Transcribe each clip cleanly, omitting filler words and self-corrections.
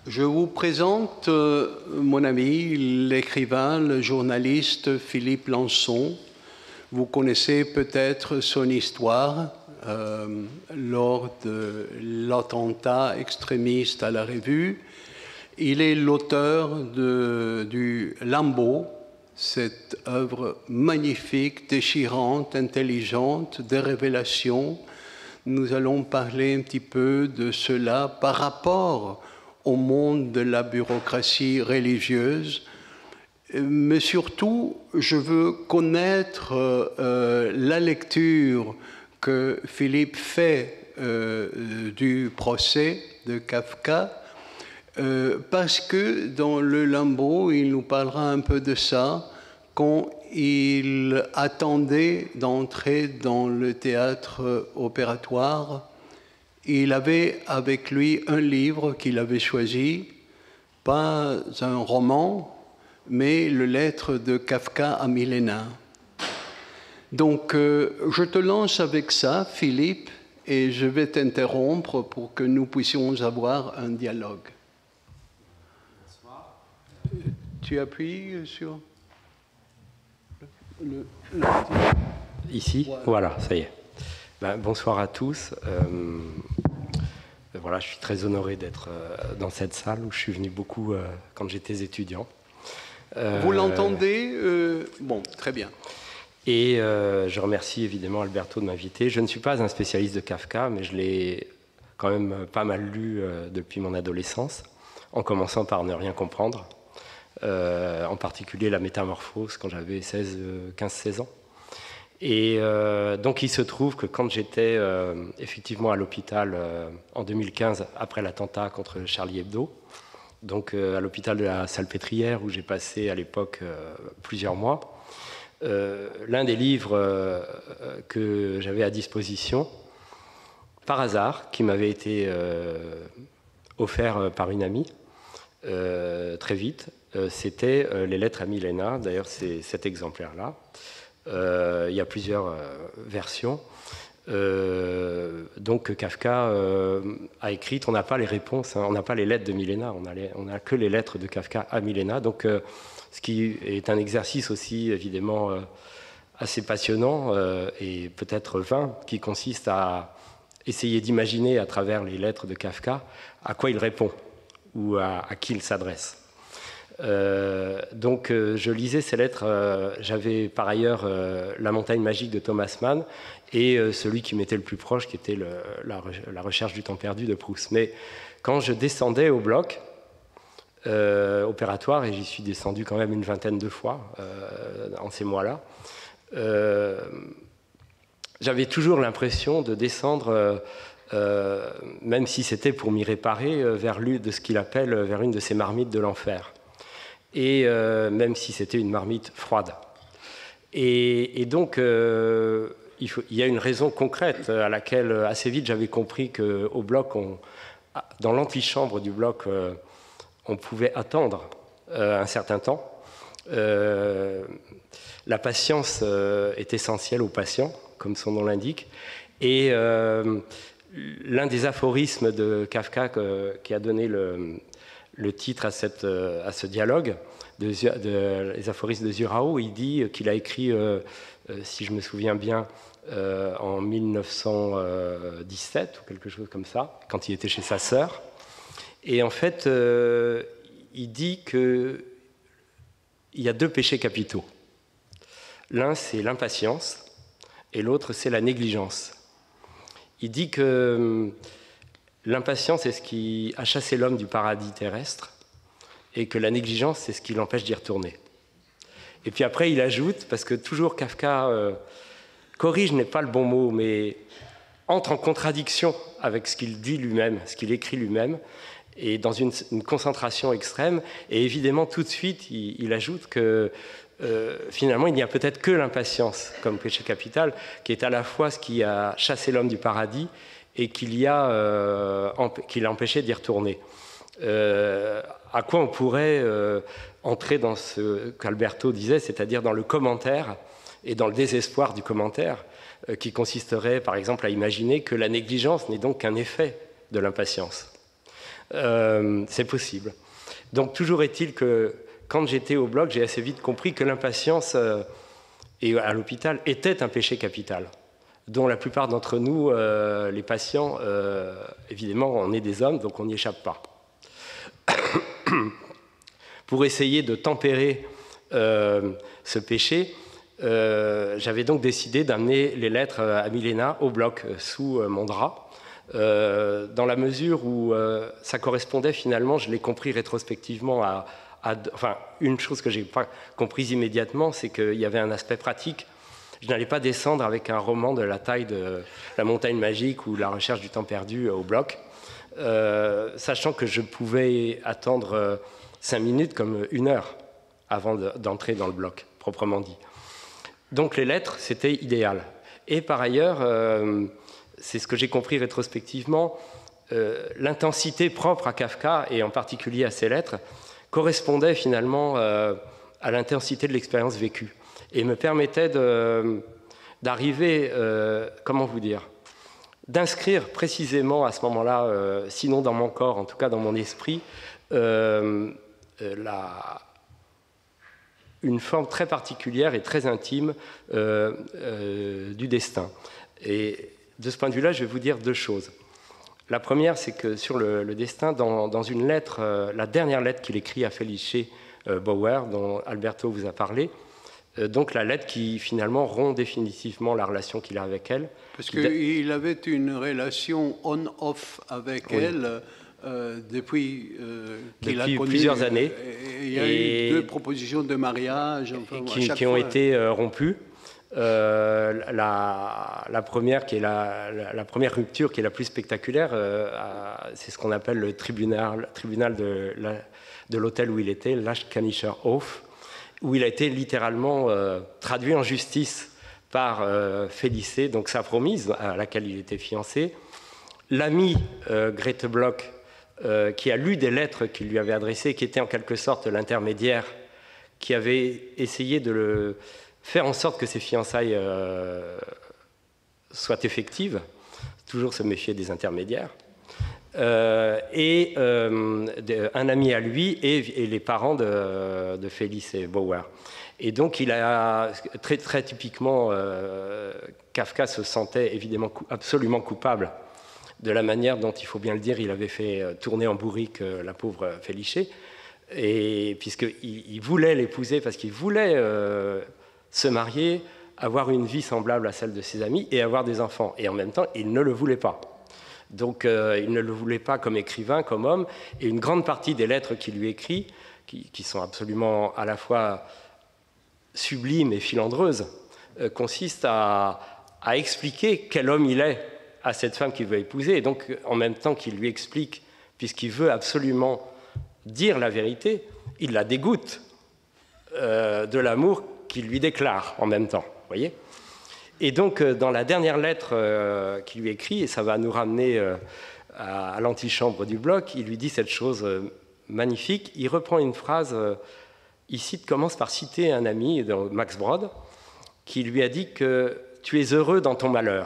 Je vous présente mon ami, l'écrivain, le journaliste Philippe Lançon. Vous connaissez peut-être son histoire lors de l'attentat extrémiste à la Revue. Il est l'auteur du Lambeau, cette œuvre magnifique, déchirante, intelligente, de révélation. Nous allons parler un petit peu de cela par rapport au monde de la bureaucratie religieuse. Mais surtout, je veux connaître la lecture que Philippe fait du procès de Kafka, parce que dans le Lambeau, il nous parlera un peu de ça, quand il attendait d'entrer dans le théâtre opératoire. Il avait avec lui un livre qu'il avait choisi, pas un roman, mais le lettre de Kafka à Milena. Donc, je te lance avec ça, Philippe, et je vais t'interrompre pour que nous puissions avoir un dialogue. Bonsoir. Tu appuies sur le Ici, voilà, ça y est. Bonsoir à tous. Voilà, je suis très honoré d'être dans cette salle où je suis venu beaucoup quand j'étais étudiant. Vous l'entendez Bon, très bien. Et je remercie évidemment Alberto de m'inviter. Je ne suis pas un spécialiste de Kafka, mais je l'ai quand même pas mal lu depuis mon adolescence, en commençant par Ne rien comprendre, en particulier La Métamorphose, quand j'avais 15-16 ans. Et donc il se trouve que quand j'étais effectivement à l'hôpital en 2015, après l'attentat contre Charlie Hebdo, donc à l'hôpital de la Salpêtrière où j'ai passé à l'époque plusieurs mois, l'un des livres que j'avais à disposition, par hasard, qui m'avait été offert par une amie, très vite, c'était Les Lettres à Milena. D'ailleurs, c'est cet exemplaire-là. Il y a plusieurs versions. Donc Kafka a écrit, on n'a pas les réponses, hein, on n'a pas les lettres de Milena, on n'a que les lettres de Kafka à Milena. Donc ce qui est un exercice aussi évidemment assez passionnant et peut-être vain, qui consiste à essayer d'imaginer à travers les lettres de Kafka à quoi il répond ou à qui il s'adresse. Donc je lisais ces lettres, j'avais par ailleurs La Montagne magique de Thomas Mann et celui qui m'était le plus proche qui était la recherche du temps perdu de Proust. Mais quand je descendais au bloc opératoire, et j'y suis descendu quand même une vingtaine de fois en ces mois-là, j'avais toujours l'impression de descendre même si c'était pour m'y réparer vers l'une de ce qu'il appelle vers une de ces marmites de l'enfer. Et même si c'était une marmite froide. Et donc, il y a une raison concrète à laquelle, assez vite, j'avais compris qu'au bloc, dans l'antichambre du bloc, on pouvait attendre un certain temps. La patience est essentielle aux patients, comme son nom l'indique. Et l'un des aphorismes de Kafka qui a donné le titre à ce dialogue, les aphorismes de Zurao, il dit qu'il a écrit, si je me souviens bien, en 1917 ou quelque chose comme ça, quand il était chez sa sœur. Et en fait, il dit qu'il y a deux péchés capitaux. L'un, c'est l'impatience, et l'autre, c'est la négligence. Il dit que l'impatience, c'est ce qui a chassé l'homme du paradis terrestre, et que la négligence, c'est ce qui l'empêche d'y retourner. Et puis après, il ajoute, parce que toujours Kafka corrige n'est pas le bon mot, mais entre en contradiction avec ce qu'il dit lui-même, ce qu'il écrit lui-même, et dans une concentration extrême. Et évidemment, tout de suite, il ajoute que finalement, il n'y a peut-être que l'impatience comme péché capital, qui est à la fois ce qui a chassé l'homme du paradis et qui l'a empêché d'y retourner. À quoi on pourrait entrer dans ce qu'Alberto disait, c'est-à-dire dans le commentaire et dans le désespoir du commentaire, qui consisterait par exemple à imaginer que la négligence n'est donc qu'un effet de l'impatience. C'est possible. Donc toujours est-il que quand j'étais au bloc, j'ai assez vite compris que l'impatience et à l'hôpital était un péché capital, dont la plupart d'entre nous, les patients, évidemment, on est des hommes, donc on n'y échappe pas. Pour essayer de tempérer ce péché, j'avais donc décidé d'amener les lettres à Milena au bloc sous mon drap, dans la mesure où ça correspondait finalement, je l'ai compris rétrospectivement, enfin, une chose que je n'ai pas comprise immédiatement, c'est qu'il y avait un aspect pratique. Je n'allais pas descendre avec un roman de la taille de La Montagne Magique ou La Recherche du Temps Perdu au bloc, sachant que je pouvais attendre 5 minutes comme 1 heure avant d'entrer dans le bloc, proprement dit. Donc les lettres, c'était idéal. Et par ailleurs, c'est ce que j'ai compris rétrospectivement, l'intensité propre à Kafka, et en particulier à ses lettres, correspondait finalement à l'intensité de l'expérience vécue et me permettait d'arriver, comment vous dire, d'inscrire précisément à ce moment-là, sinon dans mon corps, en tout cas dans mon esprit, une forme très particulière et très intime du destin. Et de ce point de vue-là, je vais vous dire 2 choses. La première, c'est que sur le destin, dans une lettre, la dernière lettre qu'il écrit à Felice Bauer, dont Alberto vous a parlé, donc la lettre qui finalement rompt définitivement la relation qu'il a avec elle. Parce qu'il avait une relation on-off avec elle depuis qu'il a connu plusieurs années. Il y a eu 2 propositions de mariage enfin, qui ont été rompues. La première, qui est la première rupture, qui est la plus spectaculaire, c'est ce qu'on appelle le tribunal de l'hôtel où il était, l'Ashkanischer Hof, où il a été littéralement traduit en justice par Felice, donc sa promise à laquelle il était fiancé. L'ami Grete Bloch, qui a lu des lettres qu'il lui avait adressées, qui était en quelque sorte l'intermédiaire, qui avait essayé de faire en sorte que ces fiançailles soient effectives, toujours se méfier des intermédiaires, et un ami à lui et les parents de Felice Bauer. Et donc, il a très, très typiquement, Kafka se sentait évidemment absolument coupable de la manière dont, il faut bien le dire, il avait fait tourner en bourrique la pauvre Felice, et puisqu'il voulait l'épouser parce qu'il voulait se marier, avoir une vie semblable à celle de ses amis et avoir des enfants. Et en même temps, il ne le voulait pas. Donc, il ne le voulait pas comme écrivain, comme homme. Et une grande partie des lettres qu'il lui écrit, qui sont absolument à la fois sublimes et filandreuses, consistent à expliquer quel homme il est à cette femme qu'il veut épouser. Et donc, en même temps qu'il lui explique, puisqu'il veut absolument dire la vérité, il la dégoûte de l'amour qu'il lui déclare en même temps, voyez. Et donc, dans la dernière lettre qu'il lui écrit, et ça va nous ramener à l'antichambre du bloc, il lui dit cette chose magnifique. Il reprend une phrase, commence par citer un ami, Max Brod, qui lui a dit que « tu es heureux dans ton malheur ».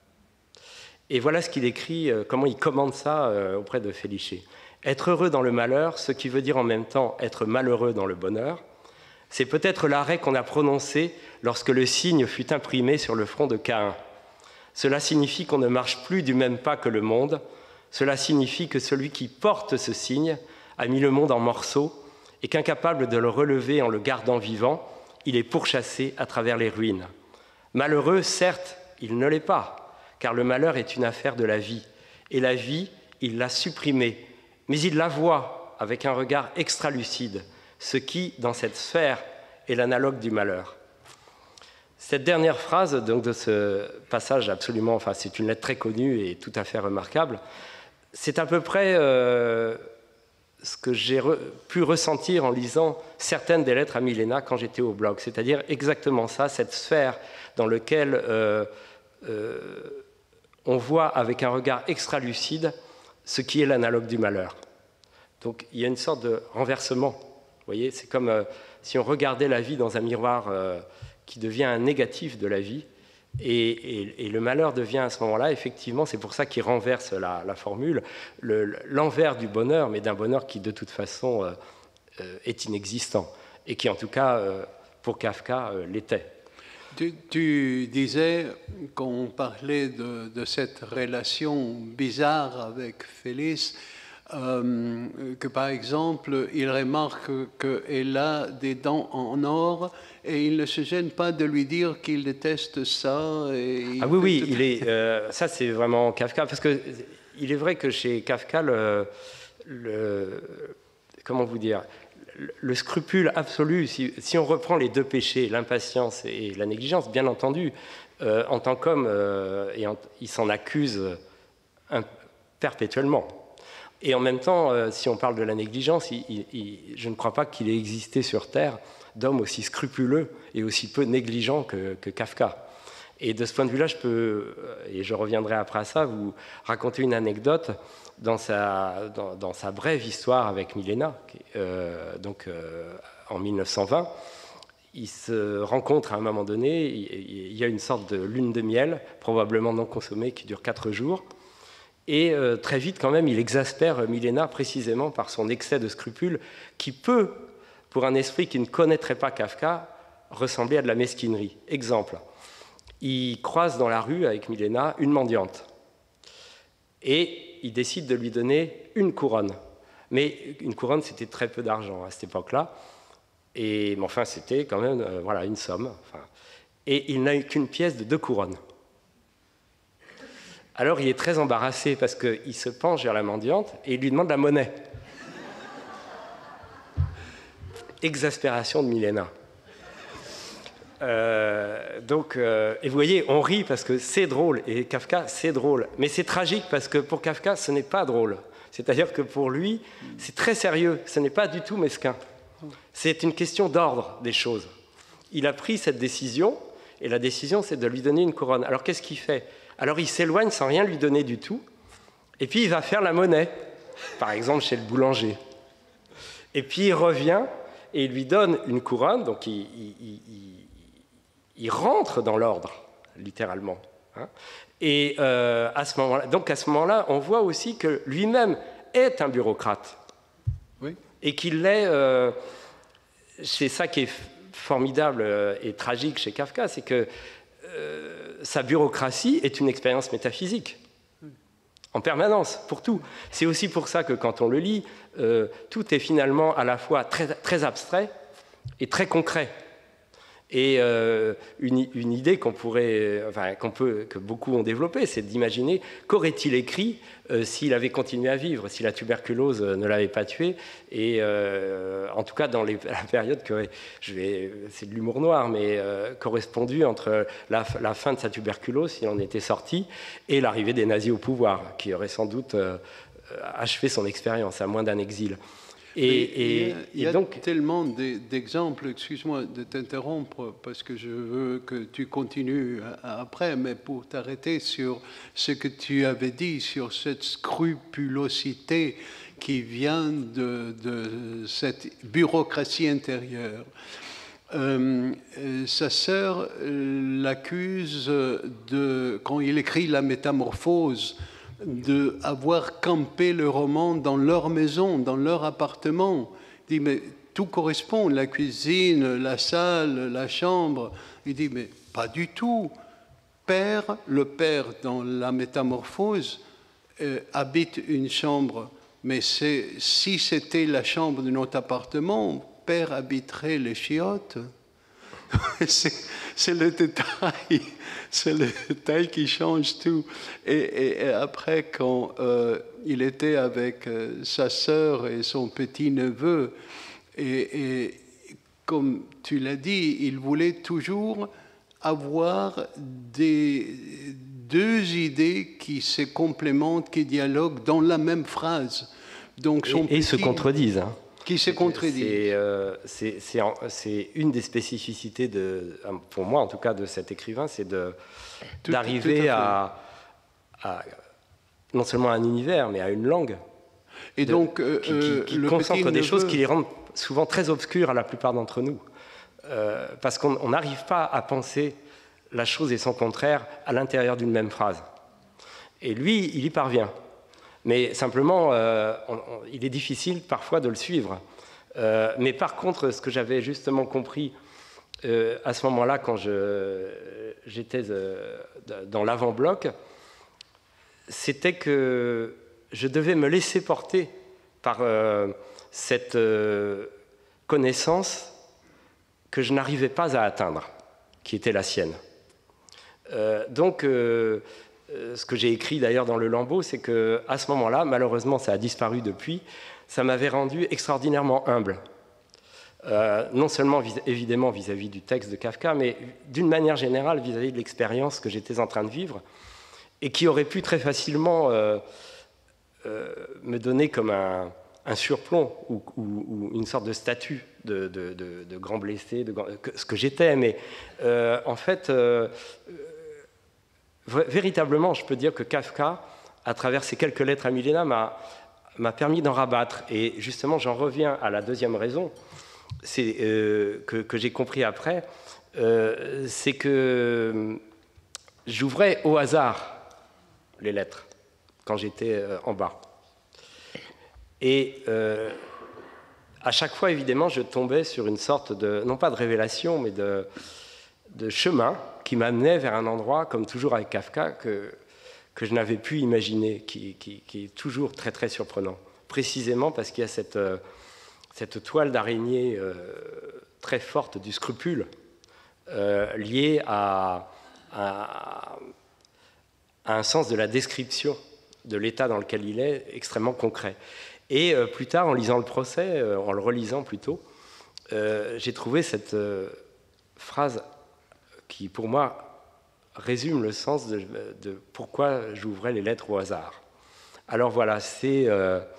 Et voilà ce qu'il écrit, comment il commande ça auprès de Felice. « Être heureux dans le malheur, ce qui veut dire en même temps être malheureux dans le bonheur, c'est peut-être l'arrêt qu'on a prononcé lorsque le signe fut imprimé sur le front de Caïn. Cela signifie qu'on ne marche plus du même pas que le monde. Cela signifie que celui qui porte ce signe a mis le monde en morceaux et qu'incapable de le relever en le gardant vivant, il est pourchassé à travers les ruines. Malheureux, certes, il ne l'est pas, car le malheur est une affaire de la vie. Et la vie, il l'a supprimée, mais il la voit avec un regard extra-lucide, ce qui, dans cette sphère, est l'analogue du malheur. Cette dernière phrase donc, de ce passage absolument, enfin c'est une lettre très connue et tout à fait remarquable, c'est à peu près ce que j'ai pu ressentir en lisant certaines des lettres à Milena quand j'étais au blog, c'est-à-dire exactement ça, cette sphère dans laquelle on voit avec un regard extra-lucide ce qui est l'analogue du malheur. Donc il y a une sorte de renversement. Vous voyez, c'est comme si on regardait la vie dans un miroir qui devient un négatif de la vie, Et le malheur devient à ce moment-là, effectivement, c'est pour ça qu'il renverse la formule, l'envers du bonheur, mais d'un bonheur qui de toute façon est inexistant, et qui en tout cas, pour Kafka, l'était. Tu disais, quand on parlait de cette relation bizarre avec Félix, que par exemple, il remarque qu'elle a des dents en or et il ne se gêne pas de lui dire qu'il déteste ça. Ah oui, ça c'est vraiment Kafka, parce qu'il est vrai que chez Kafka, comment vous dire, le scrupule absolu, si on reprend les deux péchés, l'impatience et la négligence, bien entendu, en tant qu'homme, il s'en accuse perpétuellement. Et en même temps, si on parle de la négligence, je ne crois pas qu'il ait existé sur Terre d'hommes aussi scrupuleux et aussi peu négligents que Kafka. Et de ce point de vue-là, je peux, et je reviendrai après à ça, vous raconter une anecdote dans sa brève histoire avec Milena, en 1920. Ils se rencontrent à un moment donné, il y a une sorte de lune de miel, probablement non consommée, qui dure 4 jours. Et très vite, quand même, il exaspère Milena précisément par son excès de scrupules qui peut, pour un esprit qui ne connaîtrait pas Kafka, ressembler à de la mesquinerie. Exemple, il croise dans la rue avec Milena une mendiante et il décide de lui donner une couronne. Mais une couronne, c'était très peu d'argent à cette époque-là. Mais enfin, c'était quand même une somme. Et il n'a eu qu'une pièce de 2 couronnes. Alors il est très embarrassé parce qu'il se penche vers la mendiante et il lui demande la monnaie. Exaspération de Milena. Et vous voyez, on rit parce que c'est drôle, et Kafka, c'est drôle. Mais c'est tragique parce que pour Kafka, ce n'est pas drôle. C'est-à-dire que pour lui, c'est très sérieux, ce n'est pas du tout mesquin. C'est une question d'ordre des choses. Il a pris cette décision, et la décision, c'est de lui donner une couronne. Alors qu'est-ce qu'il fait ? Alors il s'éloigne sans rien lui donner du tout, et puis il va faire la monnaie, par exemple chez le boulanger. Et puis il revient et il lui donne une couronne, donc il rentre dans l'ordre, littéralement. Et à ce moment-là, on voit aussi que lui-même est un bureaucrate. Oui. Et qu'il l'est... c'est ça qui est formidable et tragique chez Kafka, c'est que sa bureaucratie est une expérience métaphysique, en permanence, pour tout. C'est aussi pour ça que quand on le lit, tout est finalement à la fois très, très abstrait et très concret. Et une idée que beaucoup ont développée, c'est d'imaginer qu'aurait-il écrit s'il avait continué à vivre, si la tuberculose ne l'avait pas tué. Et en tout cas, dans la période c'est de l'humour noir, mais correspondu entre la fin de sa tuberculose, s'il en était sorti, et l'arrivée des nazis au pouvoir, qui aurait sans doute achevé son expérience, à moins d'un exil. Il y a donc tellement d'exemples, excuse-moi de t'interrompre parce que je veux que tu continues après, mais pour t'arrêter sur ce que tu avais dit, sur cette scrupulosité qui vient de cette bureaucratie intérieure. Sa sœur l'accuse quand il écrit La Métamorphose, d'avoir campé le roman dans leur maison, dans leur appartement. Il dit, mais tout correspond, la cuisine, la salle, la chambre. Il dit, mais pas du tout. Le père dans La Métamorphose habite une chambre, mais si c'était la chambre de notre appartement, père habiterait les chiottes. C'est le détail. C'est le détail qui change tout. Et après, quand il était avec sa sœur et son petit-neveu, et comme tu l'as dit, il voulait toujours avoir deux idées qui se complémentent, qui dialoguent dans la même phrase. Donc, et se contredisent. Hein. Qui se contredisent. C'est une des spécificités, pour moi en tout cas, de cet écrivain, c'est d'arriver à non seulement à un univers, mais à une langue. Et donc, qui concentre des choses qui les rendent souvent très obscures à la plupart d'entre nous. Parce qu'on n'arrive pas à penser la chose et son contraire à l'intérieur d'une même phrase. Et lui, il y parvient. Mais simplement, il est difficile parfois de le suivre. Mais par contre, ce que j'avais justement compris à ce moment-là, quand j'étais dans l'avant-bloc, c'était que je devais me laisser porter par cette connaissance que je n'arrivais pas à atteindre, qui était la sienne. Donc, ce que j'ai écrit d'ailleurs dans le Lambeau, c'est qu'à ce moment-là, malheureusement, ça a disparu depuis, ça m'avait rendu extraordinairement humble. Non seulement évidemment vis-à-vis du texte de Kafka, mais d'une manière générale vis-à-vis de l'expérience que j'étais en train de vivre et qui aurait pu très facilement me donner comme un surplomb ou une sorte de statut de grand blessé, ce que j'étais. Mais en fait, véritablement, je peux dire que Kafka, à travers ces quelques lettres à Milena, m'a permis d'en rabattre. Et justement, j'en reviens à la deuxième raison, c'est que j'ai compris après, c'est que j'ouvrais au hasard les lettres quand j'étais en bas. Et à chaque fois, évidemment, je tombais sur une sorte de, non pas de révélation, mais de chemin qui m'amenait vers un endroit, comme toujours avec Kafka, que je n'avais pu imaginer, qui est toujours très très surprenant. Précisément parce qu'il y a cette toile d'araignée très forte du scrupule liée à un sens de la description de l'état dans lequel il est extrêmement concret. Et plus tard, en lisant le procès, en le relisant plutôt, j'ai trouvé cette phrase qui, pour moi, résume le sens de pourquoi j'ouvrais les lettres au hasard. Alors voilà, c'est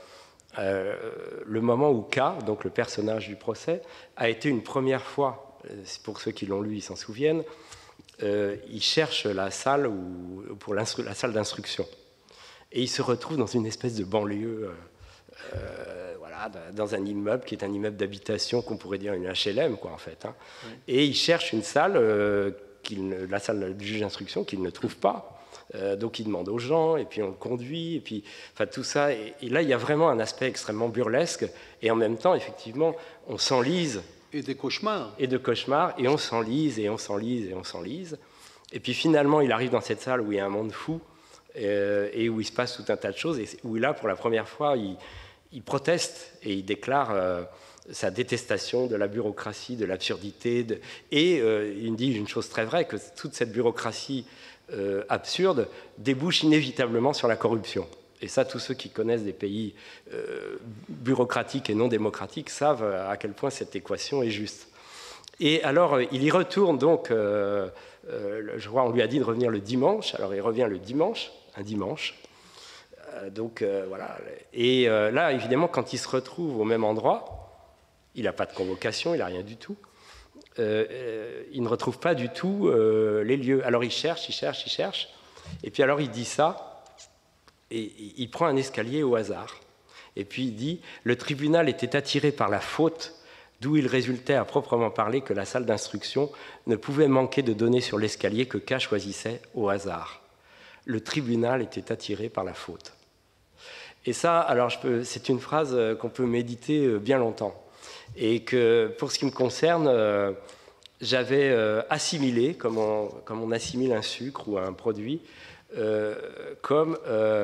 le moment où K, donc le personnage du procès, a été une première fois, pour ceux qui l'ont lu, ils s'en souviennent, il cherche la salle pour la salle d'instruction. Et il se retrouve dans une espèce de banlieue, voilà, dans un immeuble qui est un immeuble d'habitation qu'on pourrait dire une HLM, quoi, en fait. Hein. Oui. Et il cherche une salle, la salle du juge d'instruction, qu'il ne trouve pas. Donc il demande aux gens, et puis on le conduit, et puis enfin, tout ça. Et là, il y a vraiment un aspect extrêmement burlesque, et en même temps, effectivement, on s'enlise. Et des cauchemars. Et de cauchemars, et on s'enlise, et on s'enlise, et on s'enlise. Et puis finalement, il arrive dans cette salle où il y a un monde fou, et où il se passe tout un tas de choses, et où là, pour la première fois, il proteste, et il déclare sa détestation de la bureaucratie, de l'absurdité, et il dit une chose très vraie, que toute cette bureaucratie absurde débouche inévitablement sur la corruption. Et ça, tous ceux qui connaissent des pays bureaucratiques et non démocratiques savent à quel point cette équation est juste. Et alors, il y retourne donc, je crois on lui a dit de revenir le dimanche, alors il revient le dimanche, un dimanche. Donc voilà. Et là, évidemment, quand il se retrouve au même endroit, il n'a pas de convocation, il n'a rien du tout. Il ne retrouve pas du tout les lieux. Alors il cherche, et puis alors il dit ça, et il prend un escalier au hasard. Et puis il dit « Le tribunal était attiré par la faute, d'où il résultait à proprement parler que la salle d'instruction ne pouvait manquer de donner sur l'escalier que K choisissait au hasard. Le tribunal était attiré par la faute. » Et ça, alors c'est une phrase qu'on peut méditer bien longtemps. Et que, pour ce qui me concerne, j'avais assimilé, comme on assimile un sucre ou un produit, comme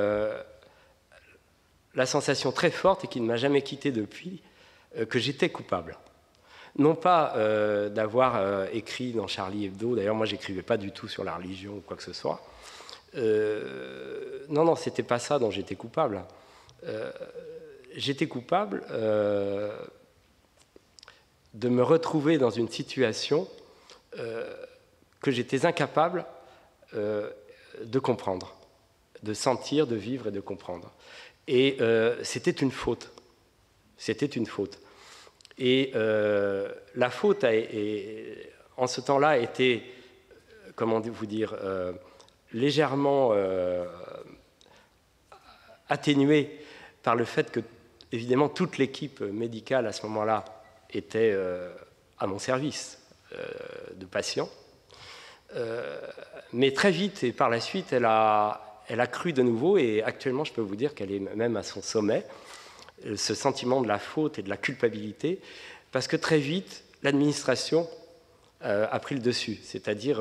la sensation très forte et qui ne m'a jamais quitté depuis, que j'étais coupable. Non pas d'avoir écrit dans Charlie Hebdo, d'ailleurs moi j'écrivais pas du tout sur la religion ou quoi que ce soit. Non, c'était pas ça dont j'étais coupable. J'étais coupable de me retrouver dans une situation que j'étais incapable de comprendre, de sentir, de vivre et de comprendre. Et c'était une faute. C'était une faute. Et la faute, en ce temps-là, a été, comment vous dire, légèrement atténuée par le fait que, évidemment, toute l'équipe médicale à ce moment-là était à mon service de patient. Mais très vite, et par la suite, elle a cru de nouveau, et actuellement, je peux vous dire qu'elle est même à son sommet, ce sentiment de la faute et de la culpabilité, parce que très vite, l'administration a pris le dessus, c'est-à-dire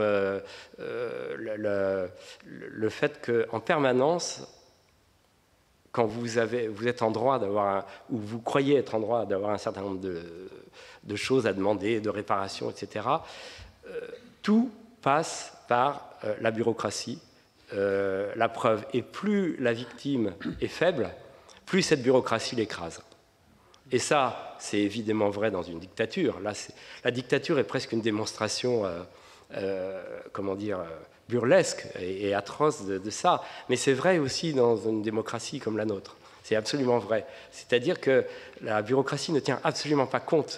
le fait qu'en permanence, quand vous êtes en droit d'avoir, ou vous croyez être en droit d'avoir un certain nombre de choses à demander, de réparations, etc., tout passe par la bureaucratie, la preuve. Et plus la victime est faible, plus cette bureaucratie l'écrase. Et ça, c'est évidemment vrai dans une dictature. Là, la dictature est presque une démonstration, comment dire, burlesque et atroce de ça. Mais c'est vrai aussi dans une démocratie comme la nôtre. C'est absolument vrai. C'est-à-dire que la bureaucratie ne tient absolument pas compte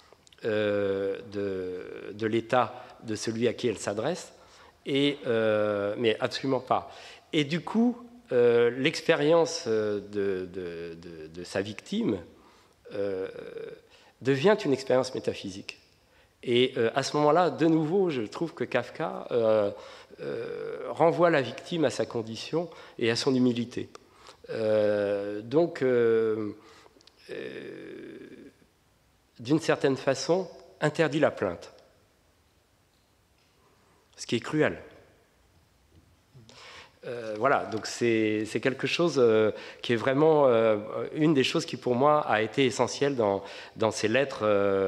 de l'état de celui à qui elle s'adresse, mais absolument pas. Et du coup, l'expérience de sa victime devient une expérience métaphysique. Et à ce moment-là, de nouveau, je trouve que Kafka renvoie la victime à sa condition et à son humilité. Donc, d'une certaine façon, interdit la plainte. Ce qui est cruel. Voilà, donc c'est quelque chose qui est vraiment une des choses qui pour moi a été essentielle dans ces lettres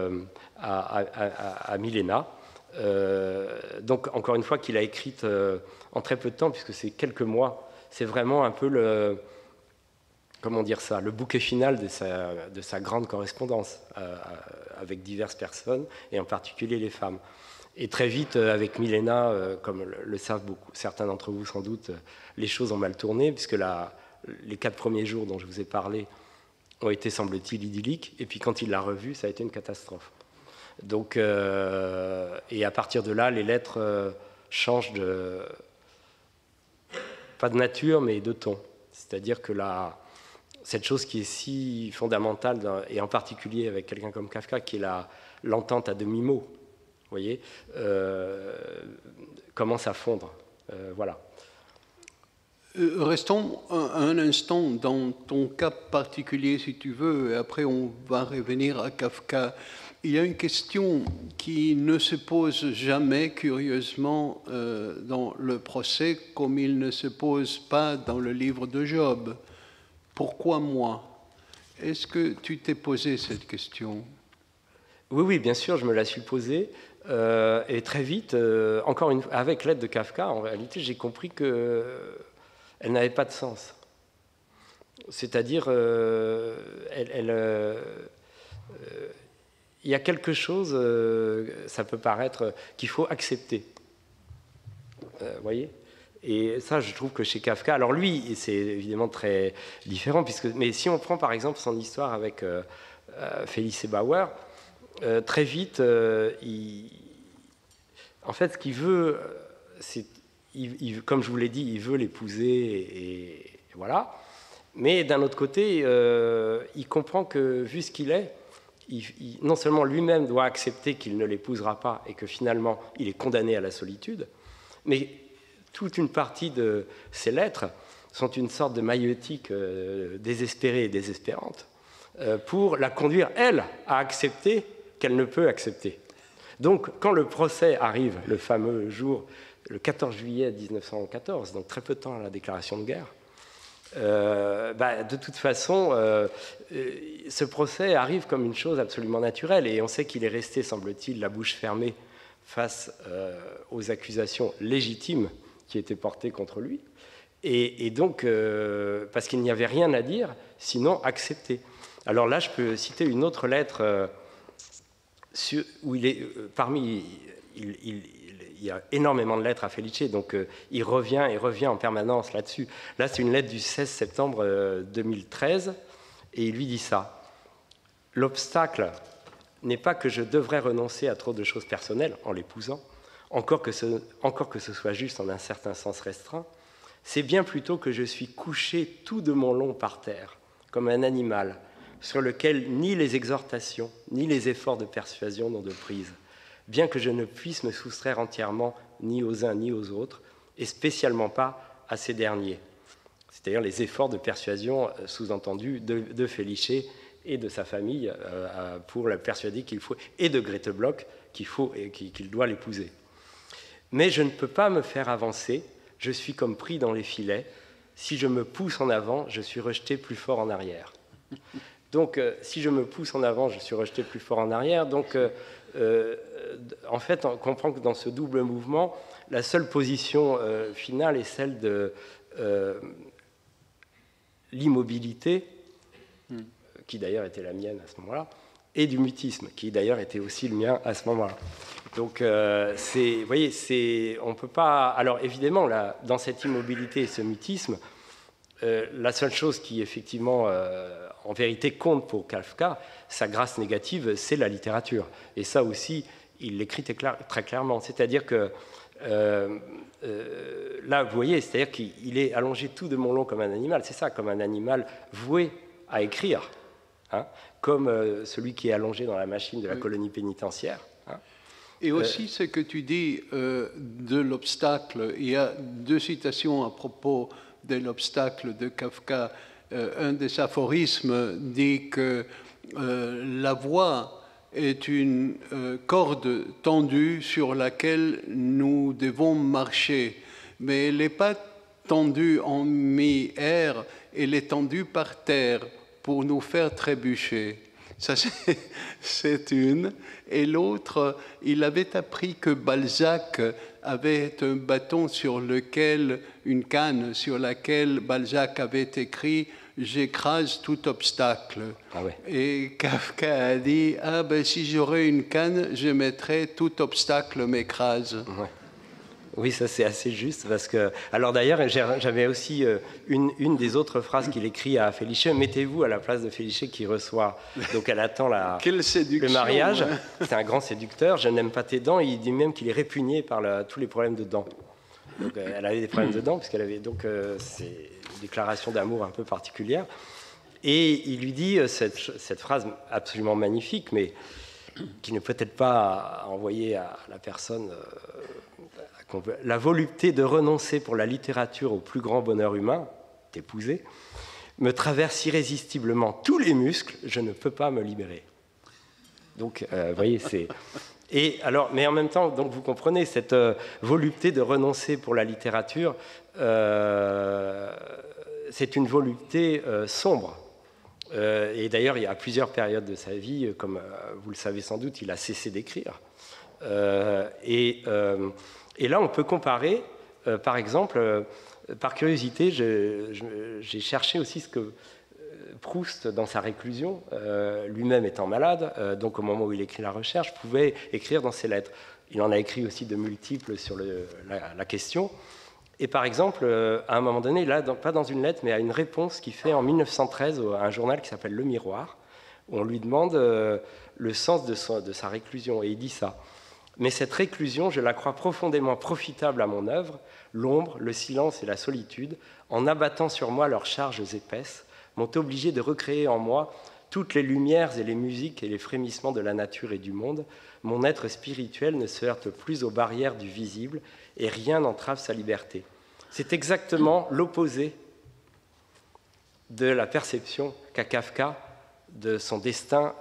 à Milena. Donc encore une fois qu'il a écrite en très peu de temps, puisque c'est quelques mois. C'est vraiment un peu le bouquet final de sa grande correspondance avec diverses personnes, et en particulier les femmes. Et très vite, avec Milena, comme le savent certains d'entre vous sans doute, les choses ont mal tourné, puisque les 4 premiers jours dont je vous ai parlé ont été, semble-t-il, idylliques, et puis quand il l'a revue, ça a été une catastrophe. Donc, et à partir de là, les lettres changent pas de nature, mais de ton. C'est-à-dire que cette chose qui est si fondamentale, et en particulier avec quelqu'un comme Kafka, qui est l'entente à demi-mot, vous voyez, commence à fondre. Voilà. Restons un instant dans ton cas particulier, si tu veux, et après on va revenir à Kafka. Il y a une question qui ne se pose jamais, curieusement, dans le procès, comme il ne se pose pas dans le livre de Job. Pourquoi moi? Est-ce que tu t'es posé cette question? Oui, bien sûr, je me la suis posée. Et très vite, encore une fois, avec l'aide de Kafka, en réalité, j'ai compris qu'elle n'avait pas de sens. C'est-à-dire, il y a quelque chose, ça peut paraître, qu'il faut accepter. Voyez ? Et ça, je trouve que chez Kafka, alors lui, c'est évidemment très différent, mais si on prend par exemple son histoire avec Felice Bauer, très vite, en fait, ce qu'il veut, c'est, comme je vous l'ai dit, il veut l'épouser, et voilà. Mais d'un autre côté, il comprend que, vu ce qu'il est, non seulement lui-même doit accepter qu'il ne l'épousera pas et que finalement, il est condamné à la solitude, mais toute une partie de ces lettres sont une sorte de maïeutique désespérée et désespérante pour la conduire, elle, à accepter qu'elle ne peut accepter. Donc, quand le procès arrive, le fameux jour, le 14 juillet 1914, donc très peu de temps à la déclaration de guerre, de toute façon, ce procès arrive comme une chose absolument naturelle, et on sait qu'il est resté, semble-t-il, la bouche fermée face aux accusations légitimes qui étaient portées contre lui, et donc, parce qu'il n'y avait rien à dire, sinon accepter. Alors là, je peux citer une autre lettre où il est il y a énormément de lettres à Felice, donc il revient et revient en permanence là-dessus. Là, c'est une lettre du 16 septembre 2013, et il lui dit ça. « L'obstacle n'est pas que je devrais renoncer à trop de choses personnelles en l'épousant, encore que ce soit juste en un certain sens restreint, c'est bien plutôt que je suis couché tout de mon long par terre, comme un animal, sur lequel ni les exhortations, ni les efforts de persuasion n'ont de prise. bien que je ne puisse me soustraire entièrement ni aux uns ni aux autres, et spécialement pas à ces derniers. C'est-à-dire les efforts de persuasion sous-entendus de Féliché et de sa famille pour la persuader qu'il faut, et de Grete Bloch qu'il doit l'épouser. Mais je ne peux pas me faire avancer, je suis comme pris dans les filets, si je me pousse en avant, je suis rejeté plus fort en arrière. Donc, si je me pousse en avant, je suis rejeté plus fort en arrière. Donc, en fait, on comprend que dans ce double mouvement, la seule position finale est celle de l'immobilité, qui d'ailleurs était la mienne à ce moment-là, et du mutisme, qui d'ailleurs était aussi le mien à ce moment-là. Donc, vous voyez, on peut pas... Alors, évidemment, là, dans cette immobilité et ce mutisme, la seule chose qui, effectivement, en vérité, compte pour Kafka, sa grâce négative, c'est la littérature. Et ça aussi, il l'écrit très clairement. C'est-à-dire que, là, vous voyez, c'est-à-dire qu'il est allongé tout de mon long comme un animal. C'est ça, comme un animal voué à écrire, hein, comme celui qui est allongé dans la machine de la colonie pénitentiaire. Hein. Et aussi ce que tu dis de l'obstacle. Il y a deux citations à propos de l'obstacle de Kafka. Un des aphorismes dit que la voix est une corde tendue sur laquelle nous devons marcher, mais elle n'est pas tendue en mi-air, elle est tendue par terre pour nous faire trébucher. Ça, c'est une. Et l'autre, il avait appris que Balzac avait un bâton sur lequel, une canne sur laquelle Balzac avait écrit « J'écrase tout obstacle ». Ah ouais. Et Kafka a dit « Ah ben si j'aurais une canne, je mettrais tout obstacle m'écrase ». Ouais. Oui, ça c'est assez juste parce que... Alors d'ailleurs, j'avais aussi une des autres phrases qu'il écrit à Féliché. Mettez-vous à la place de Féliché qui reçoit. Donc elle attend le mariage. Hein. C'est un grand séducteur. Je n'aime pas tes dents. Il dit même qu'il est répugné par tous les problèmes de dents. Donc elle avait des problèmes de dents puisqu'elle avait donc c'est une déclaration d'amour un peu particulière. Et il lui dit cette phrase absolument magnifique, mais qui ne peut être pas envoyée à la personne... La volupté de renoncer pour la littérature au plus grand bonheur humain, t'épouser, me traverse irrésistiblement tous les muscles, je ne peux pas me libérer. Donc, vous voyez, c'est... Et alors, mais en même temps, donc vous comprenez, cette volupté de renoncer pour la littérature, c'est une volupté sombre. Et d'ailleurs, il y a plusieurs périodes de sa vie, comme vous le savez sans doute, il a cessé d'écrire. Et là, on peut comparer, par exemple, par curiosité, j'ai cherché aussi ce que Proust, dans sa réclusion, lui-même étant malade, donc au moment où il écrit la recherche, pouvait écrire dans ses lettres. Il en a écrit aussi de multiples sur la question. Et par exemple, à un moment donné, là, pas dans une lettre, mais à une réponse qu'il fait en 1913 à un journal qui s'appelle Le Miroir, où on lui demande le sens de sa réclusion. Et il dit ça. Mais cette réclusion, je la crois profondément profitable à mon œuvre, l'ombre, le silence et la solitude, en abattant sur moi leurs charges épaisses, m'ont obligé de recréer en moi toutes les lumières et les musiques et les frémissements de la nature et du monde. Mon être spirituel ne se heurte plus aux barrières du visible et rien n'entrave sa liberté. C'est exactement l'opposé de la perception qu'a Kafka de son destin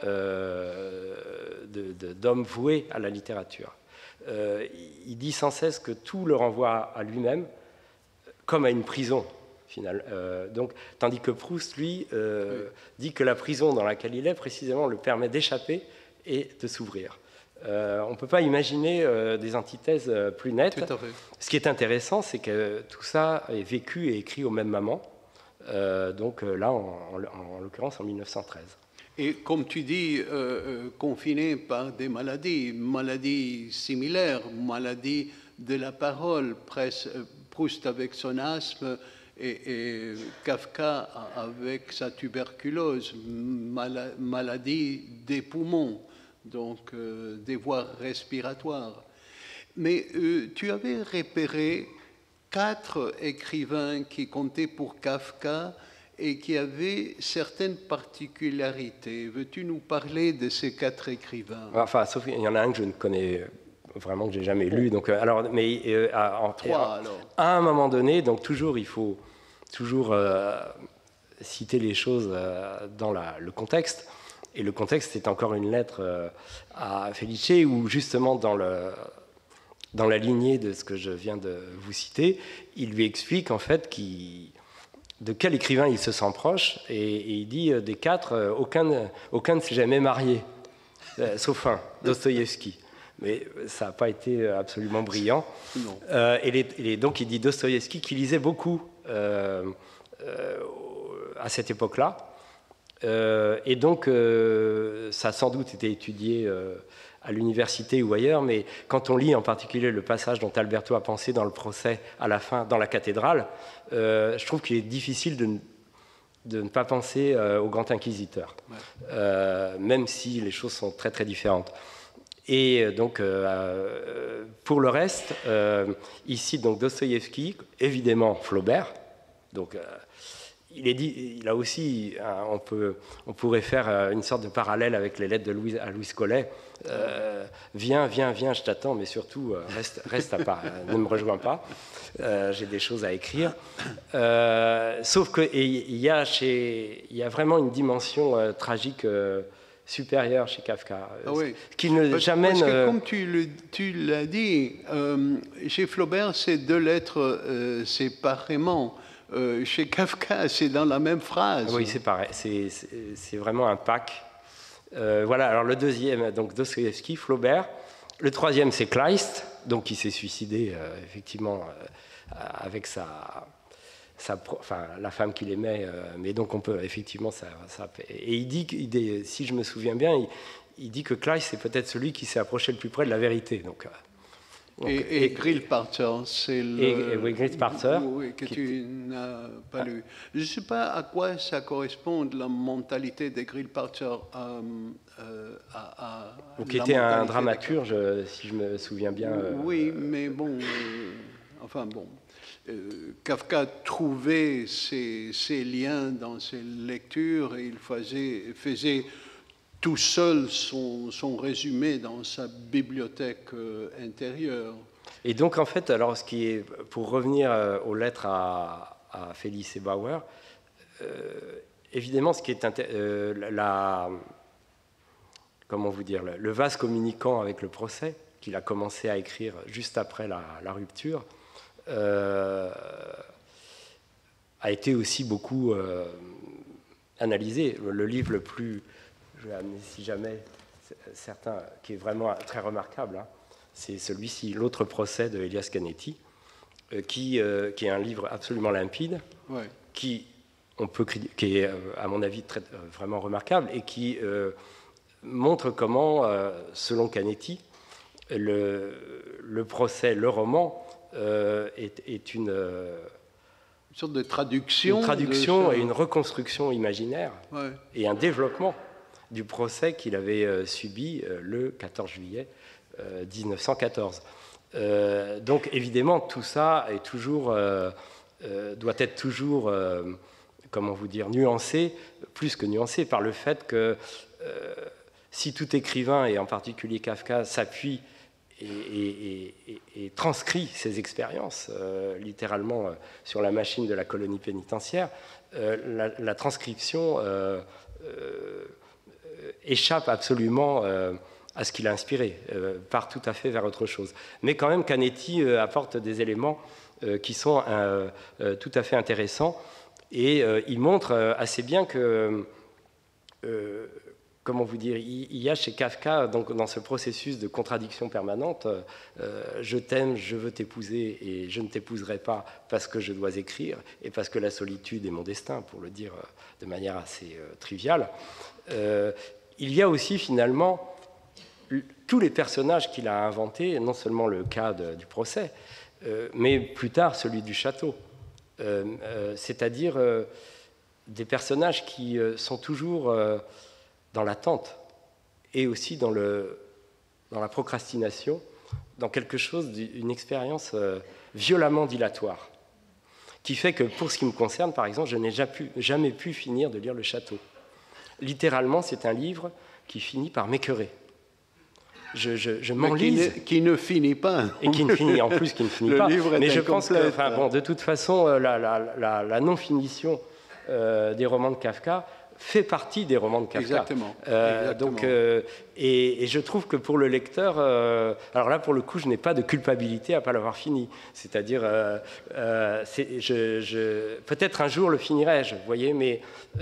d'homme voué à la littérature. Il dit sans cesse que tout le renvoie à lui-même, comme à une prison, finalement. Tandis que Proust, lui, dit que la prison dans laquelle il est, précisément, le permet d'échapper et de s'ouvrir. On ne peut pas imaginer des antithèses plus nettes. Tout à fait. Ce qui est intéressant, c'est que tout ça est vécu et écrit au même moment. Là, en l'occurrence, en 1913. Et comme tu dis, confiné par des maladies similaires, maladies de la parole, Proust avec son asthme et Kafka avec sa tuberculose, maladie des poumons, donc des voies respiratoires. Mais tu avais repéré 4 écrivains qui comptaient pour Kafka et qui avait certaines particularités. Veux-tu nous parler de ces 4 écrivains? Enfin, sauf qu'il y en a un que je ne connais vraiment, que j'ai jamais lu. Donc, alors, mais à un moment donné, donc toujours, il faut toujours citer les choses dans le contexte. Et le contexte, c'est encore une lettre à Felice, où justement, dans la lignée de ce que je viens de vous citer, il lui explique en fait de quel écrivain il se sent proche, et il dit des 4, aucun ne s'est jamais marié, sauf un, Dostoïevski. Mais ça n'a pas été absolument brillant. Non. Et donc il dit Dostoïevski qui lisait beaucoup à cette époque-là. Et donc ça a sans doute été étudié à l'université ou ailleurs, mais quand on lit en particulier le passage dont Alberto a pensé dans le procès à la fin, dans la cathédrale, je trouve qu'il est difficile de ne pas penser au grand inquisiteur, même si les choses sont très très différentes. Et donc, pour le reste, ici, donc Dostoïevski, évidemment Flaubert. Donc, il a aussi, on pourrait faire une sorte de parallèle avec les lettres à Louis Collet. Viens, je t'attends, mais surtout, reste à part, ne me rejoins pas. J'ai des choses à écrire. Sauf qu'il y a vraiment une dimension tragique supérieure chez Kafka, oui. Qui ne j'amène. Parce que comme tu l'as dit, chez Flaubert, c'est 2 lettres séparément. Chez Kafka, c'est dans la même phrase. Oui, c'est pareil. C'est vraiment un pack. Voilà. Alors le deuxième, donc Dostoïevski, Flaubert. Le troisième, c'est Kleist, donc qui s'est suicidé effectivement avec la femme qu'il aimait, mais donc on peut effectivement et il dit, si je me souviens bien, il dit que Kleist c'est peut-être celui qui s'est approché le plus près de la vérité. Donc et Grillparzer, c'est le... oui, Grillparzer, oui, que tu n'as pas lu. Je ne sais pas à quoi ça correspond, la mentalité de Grillparzer qui était un dramaturge, si je me souviens bien. Oui, mais bon, enfin bon. Kafka trouvait ces liens dans ses lectures et il faisait tout seul son résumé dans sa bibliothèque intérieure. Et donc en fait, alors pour revenir aux lettres à Felice Bauer, évidemment ce qui est comment vous dire, le vase communicant avec le procès qu'il a commencé à écrire juste après la rupture, a été aussi beaucoup analysé. Le livre le plus, je vais amener si jamais certains, qui est vraiment très remarquable, c'est celui-ci, L'autre procès de Elias Canetti, qui est un livre absolument limpide, ouais. qui est à mon avis vraiment remarquable et qui montre comment, selon Canetti, le procès, le roman, est une sorte de traduction. Une traduction et une reconstruction imaginaire, ouais. Et un développement du procès qu'il avait subi le 14 juillet 1914. Donc évidemment, tout ça est toujours, doit être toujours, comment vous dire, nuancé, plus que nuancé, par le fait que si tout écrivain, et en particulier Kafka, s'appuie et transcrit ses expériences littéralement sur la machine de la colonie pénitentiaire, la transcription échappe absolument à ce qu'il a inspiré, part tout à fait vers autre chose. Mais quand même, Canetti apporte des éléments qui sont tout à fait intéressants, et il montre assez bien que comment vous dire, il y a chez Kafka, donc, dans ce processus de contradiction permanente, je t'aime, je veux t'épouser, et je ne t'épouserai pas parce que je dois écrire, et parce que la solitude est mon destin, pour le dire de manière assez triviale. Il y a aussi finalement tous les personnages qu'il a inventés, non seulement le cas du procès, mais plus tard celui du château, c'est-à-dire des personnages qui sont toujours dans l'attente et aussi dans la procrastination, dans quelque chose d'une expérience violemment dilatoire, qui fait que pour ce qui me concerne, par exemple, je n'ai jamais pu finir de lire Le Château. Littéralement, c'est un livre qui finit par m'écœurer. Je m'enlise. Qui ne finit pas. Et qui ne finit, en plus, qui ne finit pas. Mais je pense que, bon, de toute façon, la non-finition des romans de Kafka fait partie des romans de Kafka. Exactement. Donc, et je trouve que pour le lecteur, alors là, pour le coup, je n'ai pas de culpabilité à ne pas l'avoir fini. C'est-à-dire, peut-être un jour le finirai-je, vous voyez, mais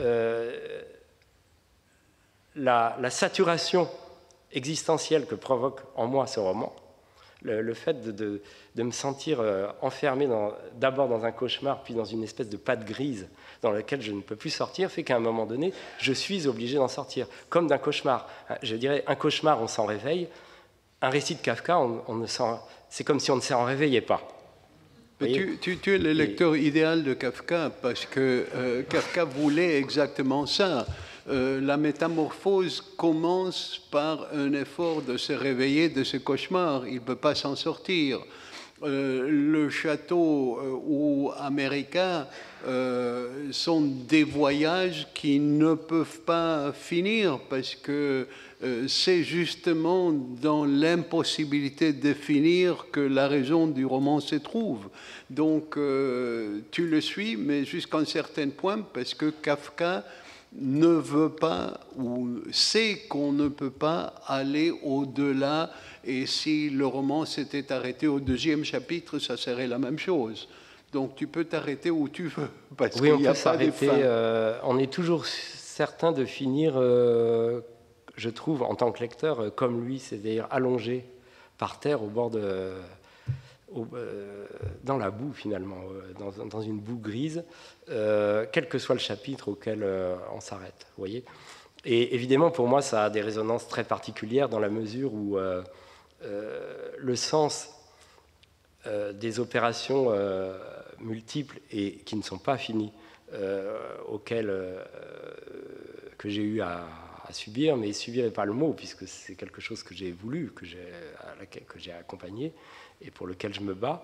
la saturation existentielle que provoque en moi ce roman, le fait de me sentir enfermé d'abord dans un cauchemar, puis dans une espèce de pâte grise dans laquelle je ne peux plus sortir, fait qu'à un moment donné, je suis obligé d'en sortir, comme d'un cauchemar. Je dirais, un cauchemar, on s'en réveille. Un récit de Kafka, c'est comme si on ne s'en réveillait pas. Tu es le lecteur idéal de Kafka, parce que Kafka voulait exactement ça. La métamorphose commence par un effort de se réveiller de ce cauchemar. Il ne peut pas s'en sortir. Le château ou America sont des voyages qui ne peuvent pas finir, parce que c'est justement dans l'impossibilité de finir que la raison du roman se trouve. Donc tu le suis, mais jusqu'à un certain point, parce que Kafka ne veut pas ou sait qu'on ne peut pas aller au-delà, et si le roman s'était arrêté au 2e chapitre, ça serait la même chose. Donc tu peux t'arrêter où tu veux, parce qu'il n'y a pas de fin. On est toujours certain de finir, je trouve, en tant que lecteur, comme lui, c'est-à-dire allongé par terre au bord dans la boue, finalement, dans une boue grise, quel que soit le chapitre auquel on s'arrête, vous voyez. Et évidemment, pour moi, ça a des résonances très particulières, dans la mesure où le sens des opérations multiples et qui ne sont pas finies, que j'ai eu à subir, mais subir n'est pas le mot, puisque c'est quelque chose que j'ai voulu, que j'ai accompagné, et pour lequel je me bats.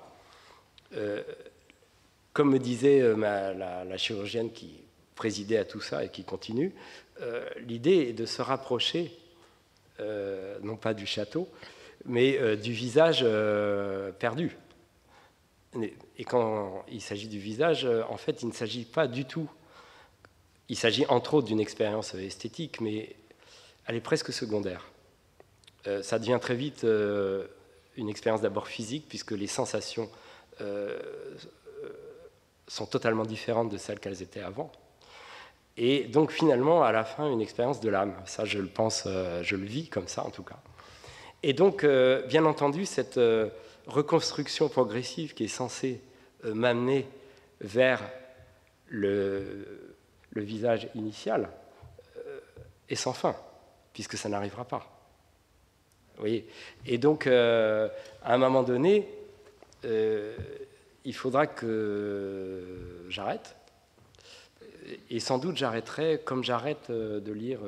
Comme me disait la chirurgienne qui présidait à tout ça et qui continue, l'idée est de se rapprocher, non pas du château, mais du visage perdu. Et quand il s'agit du visage, en fait, il ne s'agit pas du tout. Il s'agit entre autres d'une expérience esthétique, mais elle est presque secondaire. Ça devient très vite une expérience d'abord physique, puisque les sensations sont totalement différentes de celles qu'elles étaient avant. Et donc finalement, à la fin, une expérience de l'âme. Ça, je le pense, je le vis comme ça en tout cas. Et donc, bien entendu, cette reconstruction progressive qui est censée m'amener vers le visage initial est sans fin, puisque ça n'arrivera pas. Vous voyez. Et donc, à un moment donné, il faudra que j'arrête. Et sans doute, j'arrêterai comme j'arrête de lire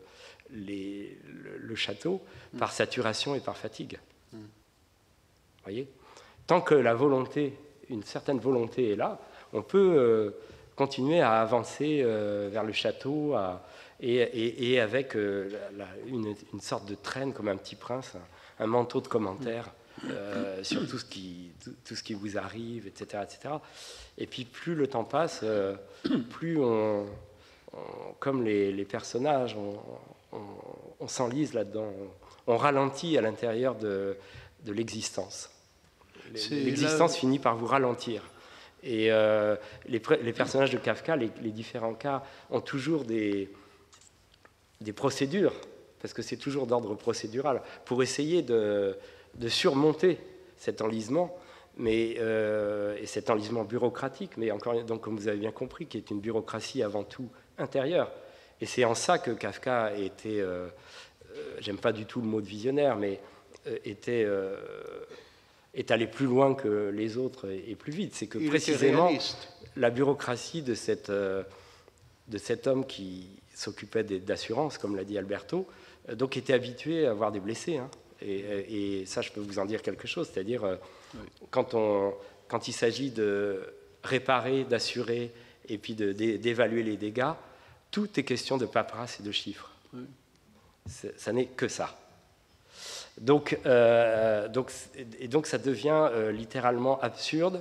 le château, par saturation et par fatigue. Vous voyez. Tant que la volonté, une certaine volonté est là, on peut continuer à avancer vers le château, et avec une sorte de traîne comme un petit prince, un manteau de commentaires sur tout ce qui vous arrive, etc., etc. Et puis plus le temps passe, plus comme les personnages, on s'enlise là-dedans, on ralentit à l'intérieur de l'existence. L'existence finit par vous ralentir. Et les personnages de Kafka, les différents cas, ont toujours des procédures, parce que c'est toujours d'ordre procédural, pour essayer de surmonter cet enlisement, et cet enlisement bureaucratique, mais encore, donc, comme vous avez bien compris, qui est une bureaucratie avant tout intérieure. Et c'est en ça que Kafka était, j'aime pas du tout le mot de visionnaire, mais est allé plus loin que les autres et plus vite. C'est que précisément la bureaucratie de cet homme qui s'occupait d'assurance, comme l'a dit Alberto, donc était habitué à avoir des blessés. Hein. Et ça, je peux vous en dire quelque chose. C'est-à-dire, quand il s'agit de réparer, d'assurer, et puis d'évaluer les dégâts, tout est question de paperasse et de chiffres. Oui. Ça n'est que ça. Donc ça devient littéralement absurde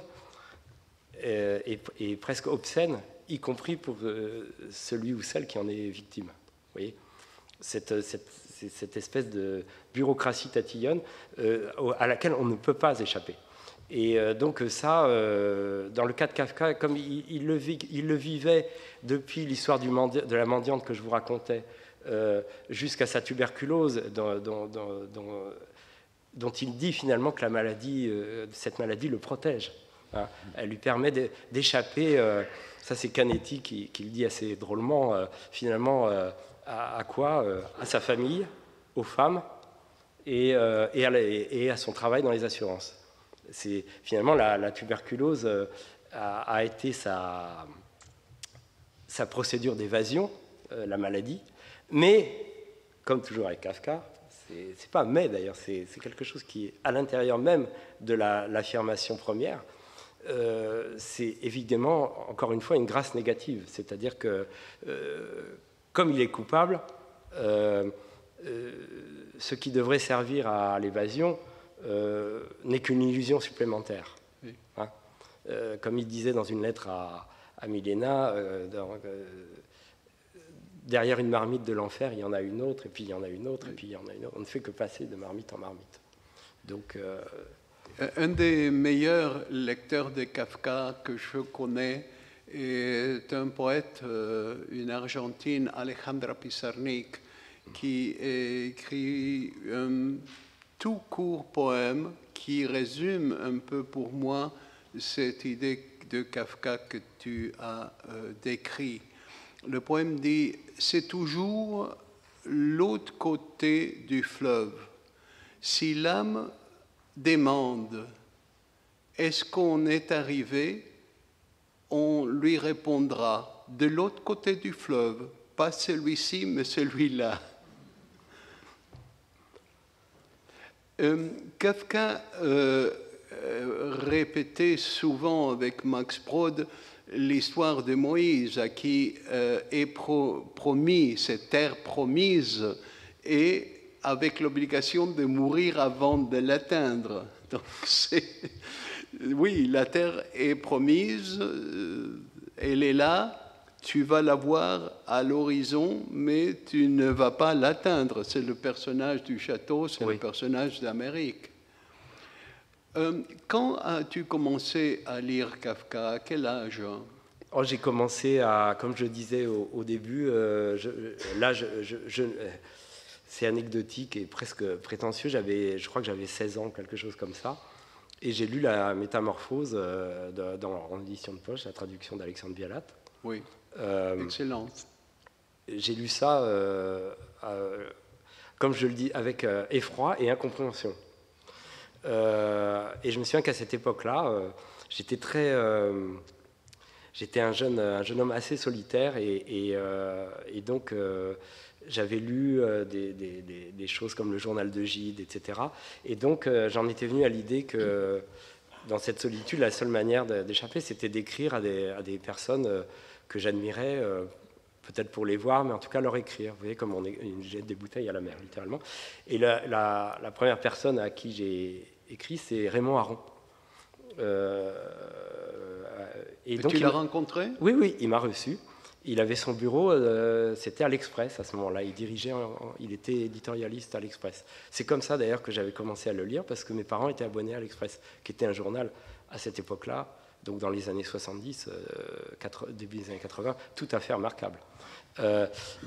et presque obscène, y compris pour celui ou celle qui en est victime. Vous voyez, cette espèce de bureaucratie tatillonne à laquelle on ne peut pas échapper. Et donc ça, dans le cas de Kafka, comme il le vivait depuis l'histoire de la mendiante que je vous racontais, jusqu'à sa tuberculose, dont il dit finalement que cette maladie le protège. Hein. Elle lui permet d'échapper, ça c'est Canetti qui le dit assez drôlement, finalement, à quoi? À sa famille, aux femmes et à son travail dans les assurances. Finalement, la tuberculose a été sa procédure d'évasion, la maladie, mais, comme toujours avec Kafka, c'est pas mais d'ailleurs, c'est quelque chose qui est à l'intérieur même de l'affirmation première. C'est évidemment, encore une fois, une grâce négative, c'est-à-dire que, comme il est coupable, ce qui devrait servir à l'évasion n'est qu'une illusion supplémentaire. Oui. Hein, comme il disait dans une lettre à Milena, derrière une marmite de l'enfer, il y en a une autre, et puis il y en a une autre, et puis il y en a une autre. On ne fait que passer de marmite en marmite. Donc, un des meilleurs lecteurs de Kafka que je connais est un poète, une Argentine, Alejandra Pizarnik, qui écrit un tout court poème qui résume un peu pour moi cette idée de Kafka que tu as décrit. Le poème dit « C'est toujours l'autre côté du fleuve. Si l'âme demande « Est-ce qu'on est arrivé ?» on lui répondra « De l'autre côté du fleuve, pas celui-ci, mais celui-là. » Kafka répétait souvent avec Max Brod l'histoire de Moïse à qui est promis cette terre promise et avec l'obligation de mourir avant de l'atteindre. Donc oui, la terre est promise, elle est là, tu vas la voir à l'horizon, mais tu ne vas pas l'atteindre. C'est le personnage du château, c'est oui. Le personnage d'Amérique. Quand as-tu commencé à lire Kafka? À quel âge? J'ai commencé comme je disais au début, c'est anecdotique et presque prétentieux. Je crois que j'avais 16 ans, quelque chose comme ça. Et j'ai lu la Métamorphose en édition de poche, la traduction d'Alexandre Vialat. Oui, excellente. J'ai lu ça, comme je le dis, avec effroi et incompréhension. Et je me souviens qu'à cette époque-là, j'étais un jeune homme assez solitaire et donc j'avais lu des choses comme le journal de Gide, etc. Et donc j'en étais venu à l'idée que dans cette solitude, la seule manière d'échapper, c'était d'écrire à des personnes que j'admirais, peut-être pour les voir, mais en tout cas leur écrire. Vous voyez, comme on jette des bouteilles à la mer, littéralement. Et la première personne à qui j'ai écrit, c'est Raymond Aron. Et donc, tu l'as rencontré? Oui, il m'a reçu. Il avait son bureau, c'était à l'Express à ce moment-là. Il était éditorialiste à l'Express. C'est comme ça d'ailleurs que j'avais commencé à le lire, parce que mes parents étaient abonnés à l'Express, qui était un journal à cette époque-là, donc dans les années 70, début des années 80, tout à fait remarquable. Et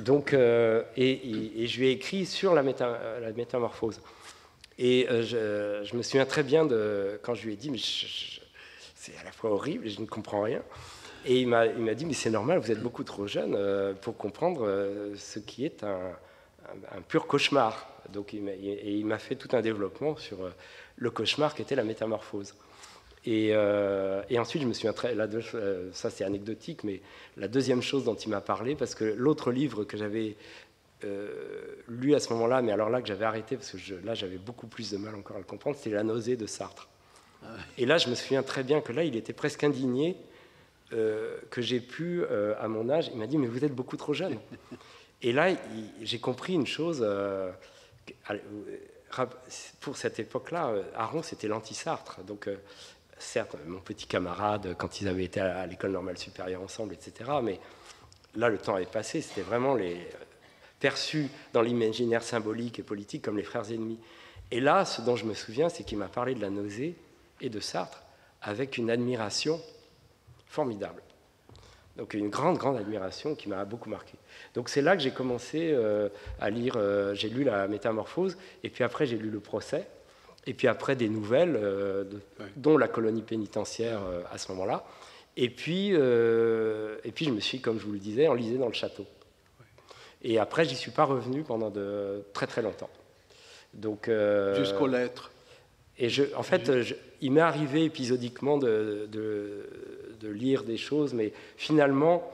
je lui ai écrit sur la métamorphose. Et je me souviens très bien quand je lui ai dit, mais c'est à la fois horrible et je ne comprends rien. Et il m'a dit, mais c'est normal, vous êtes beaucoup trop jeune pour comprendre ce qui est un pur cauchemar. Donc, il m'a fait tout un développement sur le cauchemar qu'était la métamorphose. Et ensuite, je me souviens ça c'est anecdotique, mais la deuxième chose dont il m'a parlé, parce que l'autre livre que j'avais lu à ce moment-là, mais alors là que j'avais arrêté, parce que là j'avais beaucoup plus de mal encore à le comprendre, c'était La nausée de Sartre. Et là, je me souviens très bien que là, il était presque indigné que j'ai pu, à mon âge, il m'a dit « mais vous êtes beaucoup trop jeune ». Et là, j'ai compris une chose, pour cette époque-là, Aron, c'était l'anti-Sartre. Donc, certes, mon petit camarade, quand ils avaient été à l'école normale supérieure ensemble, etc., mais là, le temps avait passé, c'était vraiment perçus dans l'imaginaire symbolique et politique comme les frères ennemis. Et là, ce dont je me souviens, c'est qu'il m'a parlé de la nausée et de Sartre avec une admiration formidable. Donc une grande, grande admiration qui m'a beaucoup marqué. Donc c'est là que j'ai commencé à lire, j'ai lu la Métamorphose, et puis après j'ai lu le Procès, et puis après des nouvelles, dont la colonie pénitentiaire à ce moment-là. Et puis je me suis, comme je vous le disais, enlisé dans le château. Et après, j'y suis pas revenu pendant de très très longtemps. Donc jusqu'aux lettres. Et en fait, il m'est arrivé épisodiquement de lire des choses, mais finalement,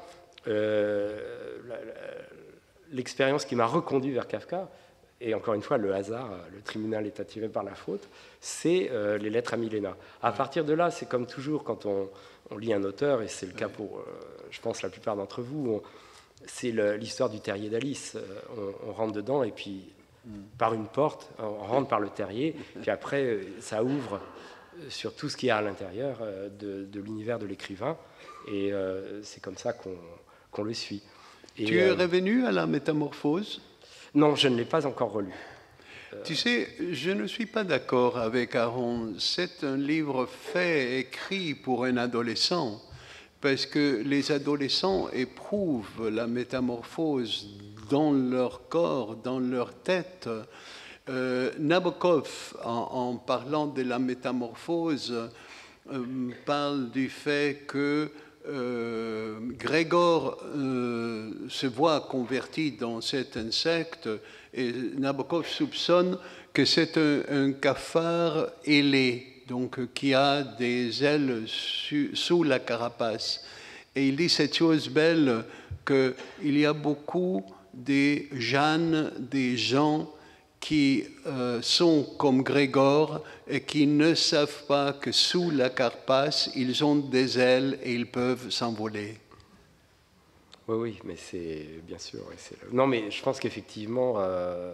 l'expérience qui m'a reconduit vers Kafka, et encore une fois, le hasard, le tribunal est attiré par la faute, c'est les lettres à Milena. À partir de là, c'est comme toujours quand on lit un auteur, et c'est le cas pour, je pense, la plupart d'entre vous, c'est l'histoire du terrier d'Alice. On rentre dedans, et puis par une porte, on rentre par le terrier, puis après, ça ouvre sur tout ce qu'il y a à l'intérieur de l'univers de l'écrivain, et c'est comme ça qu'on le suit. Et, tu es revenu à la Métamorphose? Non, je ne l'ai pas encore relu. Tu sais, je ne suis pas d'accord avec Aron. C'est un livre écrit pour un adolescent, parce que les adolescents éprouvent la métamorphose dans leur corps, dans leur tête. Nabokov, en parlant de la métamorphose, parle du fait que Grégor se voit converti dans cet insecte, et Nabokov soupçonne que c'est un cafard ailé, donc qui a des ailes sous la carapace. Et il dit cette chose belle qu'il y a beaucoup des Jeanne, des gens qui sont comme Grégor et qui ne savent pas que sous la carapace, ils ont des ailes et ils peuvent s'envoler. Oui, mais c'est bien sûr. Non, mais je pense qu'effectivement,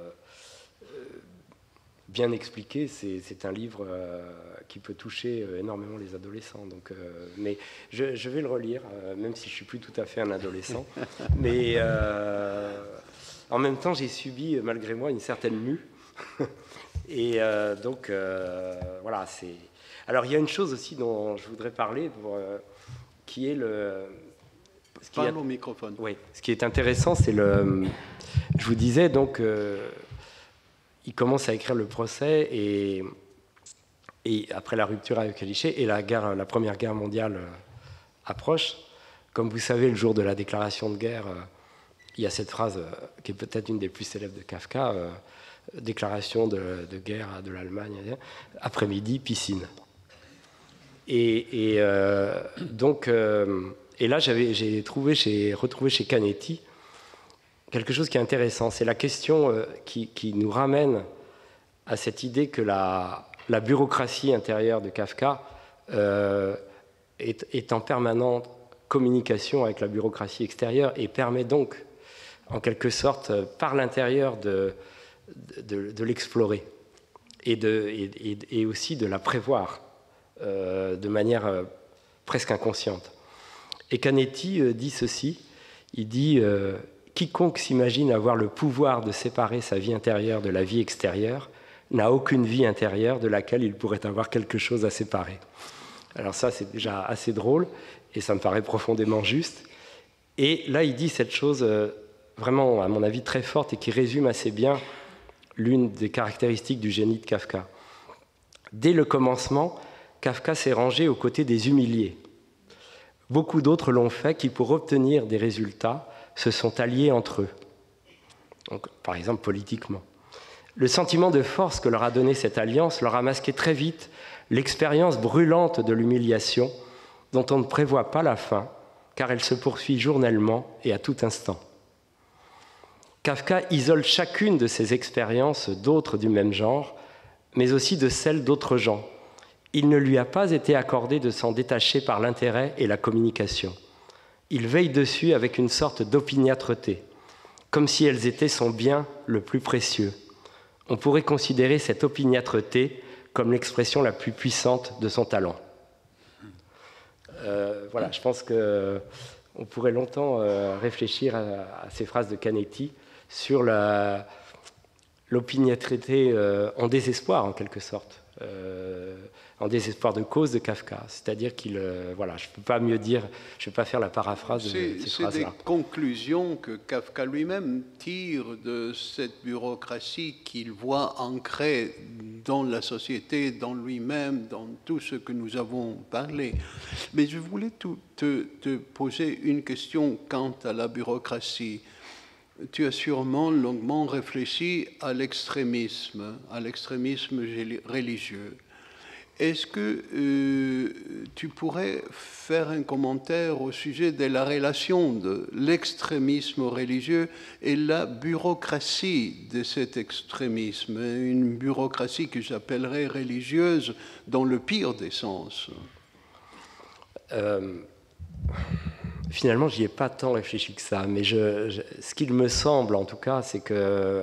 bien expliqué, c'est un livre qui peut toucher énormément les adolescents. Donc, mais je vais le relire, même si je ne suis plus tout à fait un adolescent. Mais en même temps, j'ai subi, malgré moi, une certaine mue. Et donc, voilà. Alors, il y a une chose aussi dont je voudrais parler, qui est le... Parle au microphone. Oui, ce qui est intéressant, c'est je vous disais, donc, il commence à écrire le procès, et après la rupture avec Kéliché, et la Première Guerre mondiale approche. Comme vous savez, le jour de la déclaration de guerre, il y a cette phrase qui est peut-être une des plus célèbres de Kafka, déclaration de guerre de l'Allemagne, après-midi, piscine. Et donc... Et là, j'ai retrouvé chez Canetti quelque chose qui est intéressant. C'est la question qui nous ramène à cette idée que la bureaucratie intérieure de Kafka est en permanente communication avec la bureaucratie extérieure, et permet donc, en quelque sorte, par l'intérieur de l'explorer et aussi de la prévoir de manière presque inconsciente. Et Canetti dit ceci, il dit « Quiconque s'imagine avoir le pouvoir de séparer sa vie intérieure de la vie extérieure n'a aucune vie intérieure de laquelle il pourrait avoir quelque chose à séparer. » Alors ça, c'est déjà assez drôle, et ça me paraît profondément juste. Et là, il dit cette chose vraiment, à mon avis, très forte, et qui résume assez bien l'une des caractéristiques du génie de Kafka. Dès le commencement, Kafka s'est rangé aux côtés des humiliés. Beaucoup d'autres l'ont fait, qui, pour obtenir des résultats, se sont alliés entre eux. Donc, par exemple, politiquement. Le sentiment de force que leur a donné cette alliance leur a masqué très vite l'expérience brûlante de l'humiliation, dont on ne prévoit pas la fin, car elle se poursuit journellement et à tout instant. Kafka isole chacune de ces expériences d'autres du même genre, mais aussi de celles d'autres gens, il ne lui a pas été accordé de s'en détacher par l'intérêt et la communication. Il veille dessus avec une sorte d'opiniâtreté, comme si elles étaient son bien le plus précieux. On pourrait considérer cette opiniâtreté comme l'expression la plus puissante de son talent. Voilà, je pense qu'on pourrait longtemps réfléchir à ces phrases de Canetti sur l'opiniâtreté en désespoir, en quelque sorte. En désespoir de cause de Kafka. C'est-à-dire qu'il... voilà, je ne peux pas mieux dire, je ne vais pas faire la paraphrase de ces phrases-là. C'est des conclusions que Kafka lui-même tire de cette bureaucratie qu'il voit ancrée dans la société, dans lui-même, dans tout ce que nous avons parlé. Mais je voulais te poser une question quant à la bureaucratie. Tu as sûrement longuement réfléchi à l'extrémisme religieux. Est-ce que tu pourrais faire un commentaire au sujet de la relation de l'extrémisme religieux et la bureaucratie de cet extrémisme, une bureaucratie que j'appellerais religieuse dans le pire des sens? Finalement, j'y ai pas tant réfléchi que ça, mais ce qu'il me semble, en tout cas, c'est que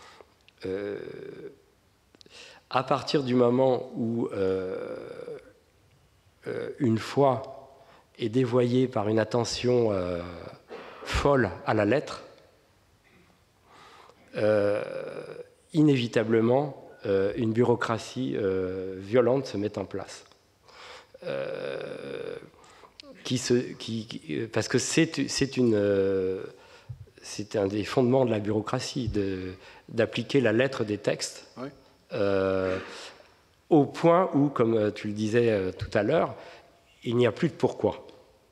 à partir du moment où une foi est dévoyée par une attention folle à la lettre, inévitablement, une bureaucratie violente se met en place. Parce que c'est un des fondements de la bureaucratie, d'appliquer la lettre des textes. Oui. Au point où, comme tu le disais tout à l'heure, il n'y a plus de pourquoi.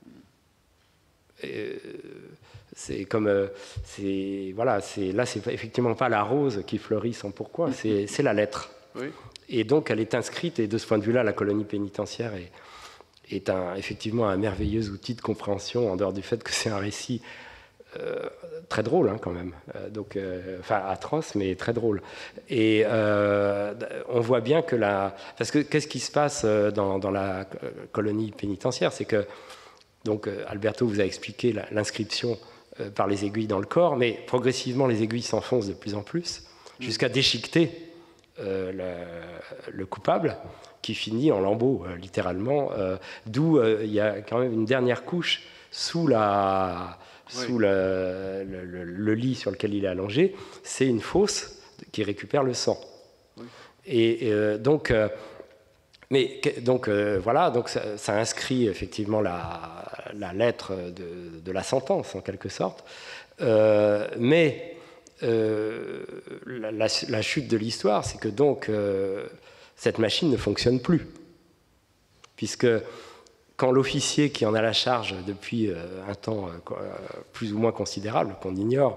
C'est comme, là, c'est effectivement pas la rose qui fleurit sans pourquoi, c'est la lettre. Oui. Et donc, elle est inscrite, et de ce point de vue-là, la colonie pénitentiaire est effectivement un merveilleux outil de compréhension, en dehors du fait que c'est un récit très drôle, hein, quand même. Enfin, atroce, mais très drôle. Et on voit bien que parce que qu'est-ce qui se passe dans la colonie pénitentiaire, c'est que, donc, Alberto vous a expliqué l'inscription par les aiguilles dans le corps, mais progressivement, les aiguilles s'enfoncent de plus en plus, jusqu'à déchiqueter le coupable, qui finit en lambeaux, littéralement, d'où il y a quand même une dernière couche sous le lit sur lequel il est allongé, c'est une fosse qui récupère le sang. Oui. Et donc, voilà, donc ça inscrit effectivement la lettre de la sentence, en quelque sorte. Mais la chute de l'histoire, c'est que donc cette machine ne fonctionne plus. Puisque quand l'officier qui en a la charge depuis un temps plus ou moins considérable, qu'on ignore,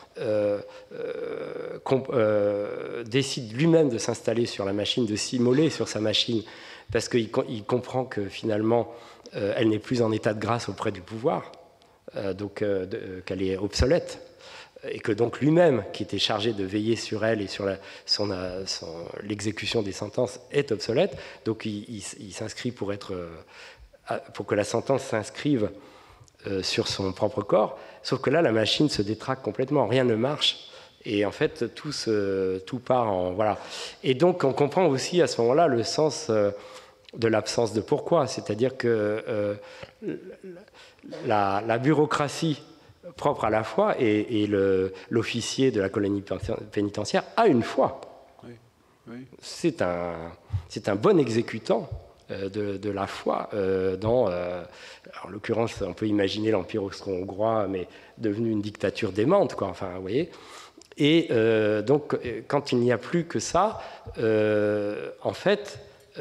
décide lui-même de s'installer sur la machine, de s'immoler sur sa machine, parce qu'il comprend que finalement, elle n'est plus en état de grâce auprès du pouvoir, qu'elle est obsolète, et que donc lui-même, qui était chargé de veiller sur elle et sur l'exécution des sentences, est obsolète. Donc il s'inscrit pour que la sentence s'inscrive sur son propre corps. Sauf que là, la machine se détraque complètement, rien ne marche. Et en fait, tout part en... Voilà. Et donc, on comprend aussi à ce moment-là le sens de l'absence de pourquoi. C'est-à-dire que la bureaucratie propre à la foi et l'officier de la colonie pénitentiaire a une foi. Oui. Oui. C'est un bon exécutant de la foi en l'occurrence, on peut imaginer l'Empire austro-hongrois, mais devenu une dictature démente, quoi. Enfin, vous voyez. Et donc, quand il n'y a plus que ça, en fait,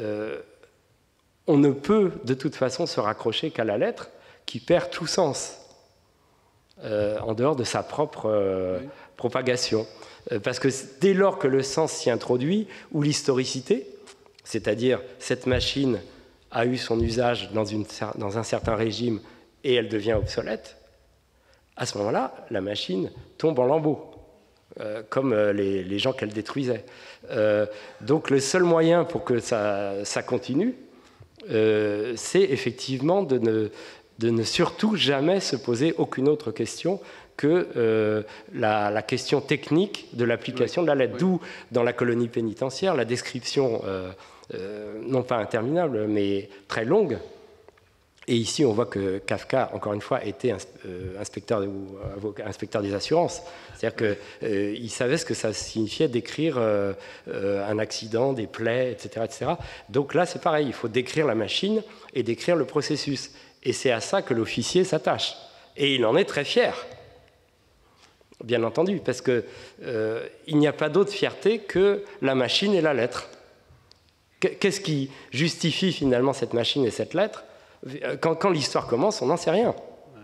on ne peut de toute façon se raccrocher qu'à la lettre, qui perd tout sens en dehors de sa propre propagation. Parce que dès lors que le sens s'y introduit, ou l'historicité, c'est-à-dire cette machine a eu son usage dans un certain régime et elle devient obsolète, à ce moment-là, la machine tombe en lambeaux, comme les gens qu'elle détruisait. Donc le seul moyen pour que ça continue, c'est effectivement de ne surtout jamais se poser aucune autre question que la question technique de l'application de la lettre. D'où, dans la colonie pénitentiaire, la description, non pas interminable, mais très longue. Et ici, on voit que Kafka, encore une fois, était inspecteur des assurances. C'est-à-dire qu'il savait ce que ça signifiait d'écrire un accident, des plaies, etc., etc. Donc là, c'est pareil, il faut décrire la machine et décrire le processus. Et c'est à ça que l'officier s'attache. Et il en est très fier, bien entendu, parce qu'il n'y a pas d'autre fierté que la machine et la lettre. Qu'est-ce qui justifie finalement cette machine et cette lettre ? Quand l'histoire commence, on n'en sait rien.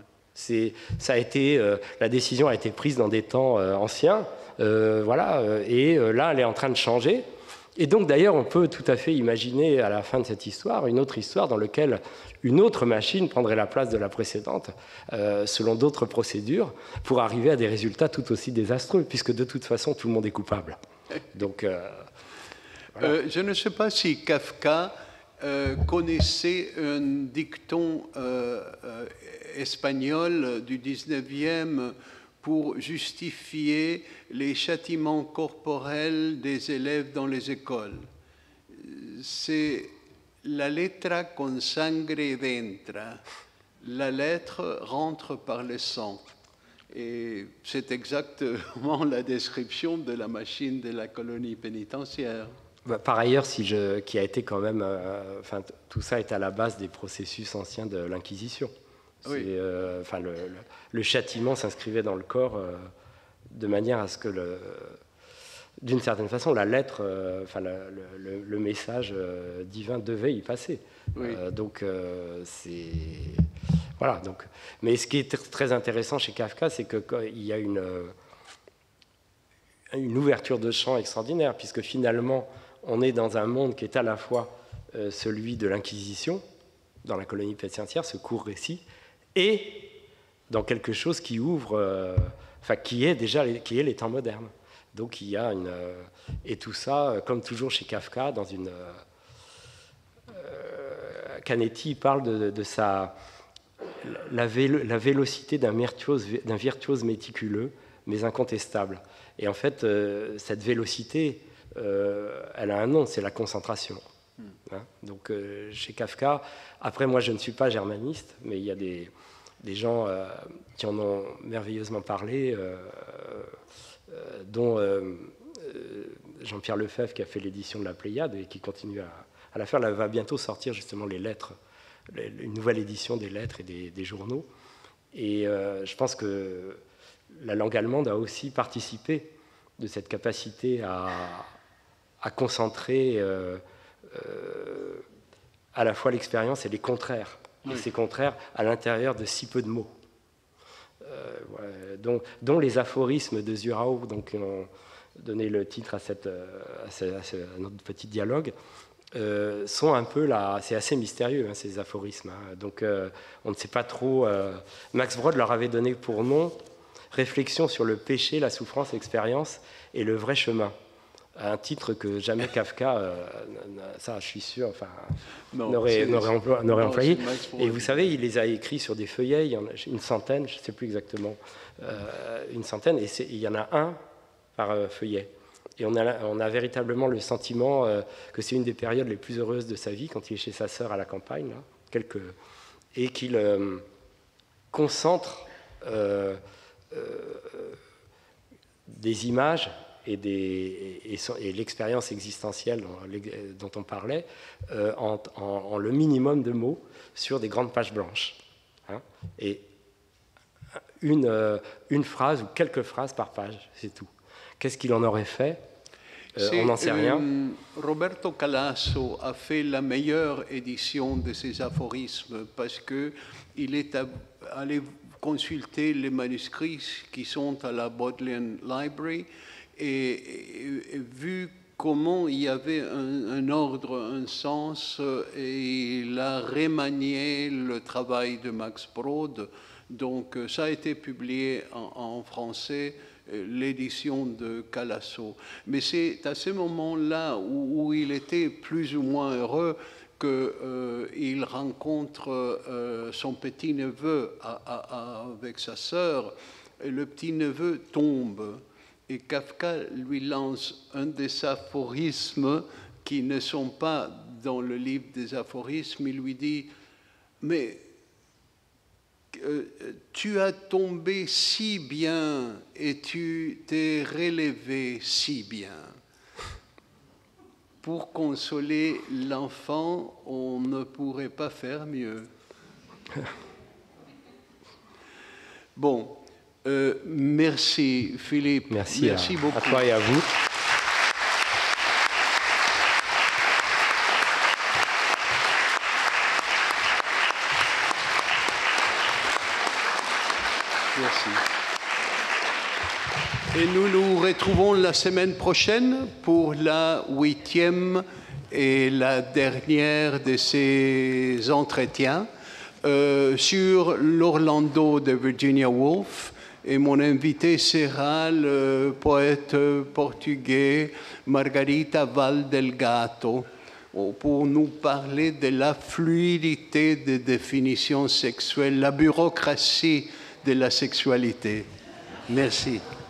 La décision a été prise dans des temps anciens, et là, elle est en train de changer. Et donc, d'ailleurs, on peut tout à fait imaginer à la fin de cette histoire une autre histoire dans laquelle une autre machine prendrait la place de la précédente, selon d'autres procédures, pour arriver à des résultats tout aussi désastreux, puisque de toute façon, tout le monde est coupable. Donc, voilà. Je ne sais pas si Kafka connaissait un dicton espagnol du 19e pour justifier les châtiments corporels des élèves dans les écoles. C'est la letra con sangre entra. La lettre rentre par le sang. Et c'est exactement la description de la machine de la colonie pénitentiaire. Par ailleurs, qui a été quand même, tout ça est à la base des processus anciens de l'Inquisition. Oui. Le châtiment s'inscrivait dans le corps de manière à ce que, d'une certaine façon, la lettre, le message divin devait y passer. Oui. Voilà. Donc, mais ce qui est très intéressant chez Kafka, c'est qu'il y a une ouverture de champ extraordinaire, puisque finalement, on est dans un monde qui est à la fois celui de l'Inquisition, dans la colonie pénitentiaire, ce court récit, et dans quelque chose qui ouvre, qui est les temps modernes. Donc il y a et tout ça, comme toujours chez Kafka, dans une Canetti parle de la vélocité d'un virtuose méticuleux, mais incontestable. Et en fait, cette vélocité, elle a un nom, c'est la concentration. Hein, donc chez Kafka, après moi je ne suis pas germaniste, mais il y a des gens qui en ont merveilleusement parlé, dont Jean-Pierre Lefebvre qui a fait l'édition de la Pléiade et qui continue à la faire. Elle va bientôt sortir justement les lettres, une nouvelle édition des lettres et des journaux. Et je pense que la langue allemande a aussi participé de cette capacité à concentrer à la fois l'expérience et les contraires, oui. Et ces contraires à l'intérieur de si peu de mots, dont les aphorismes de Zurau, donc ont donné le titre à notre petit dialogue, sont un peu là, c'est assez mystérieux, hein, ces aphorismes. Hein. Donc on ne sait pas trop. Max Brod leur avait donné pour nom Réflexion sur le péché, la souffrance, l'expérience et le vrai chemin. Un titre que jamais Kafka, ça je suis sûr, n'aurait employé. Et vous savez, il les a écrits sur des feuillets, il y en a une centaine, je ne sais plus exactement, une centaine, et il y en a un par feuillet. Et on a véritablement le sentiment que c'est une des périodes les plus heureuses de sa vie, quand il est chez sa sœur à la campagne, là, et qu'il concentre des images et l'expérience existentielle dont on parlait en le minimum de mots sur des grandes pages blanches. Hein, et une phrase ou quelques phrases par page, c'est tout. Qu'est-ce qu'il en aurait fait on n'en sait rien. Roberto Calasso a fait la meilleure édition de ces aphorismes parce qu'il est allé consulter les manuscrits qui sont à la Bodleian Library et vu comment il y avait un ordre, un sens, et il a remanié le travail de Max Brod. Donc ça a été publié en français, l'édition de Calasso. Mais c'est à ce moment-là où il était plus ou moins heureux qu'il rencontre son petit-neveu avec sa sœur, et le petit-neveu tombe. Et Kafka lui lance un des aphorismes qui ne sont pas dans le livre des aphorismes. Il lui dit « Mais tu as tombé si bien et tu t'es relevé si bien. Pour consoler l'enfant, on ne pourrait pas faire mieux. » Bon, merci Philippe. Merci beaucoup. À toi et à vous. Merci. Et nous nous retrouvons la semaine prochaine pour la 8e et la dernière de ces entretiens sur l'Orlando de Virginia Woolf. Et mon invité sera le poète portugais Margarita Valdelgato pour nous parler de la fluidité des définitions sexuelles, la bureaucratie de la sexualité. Merci.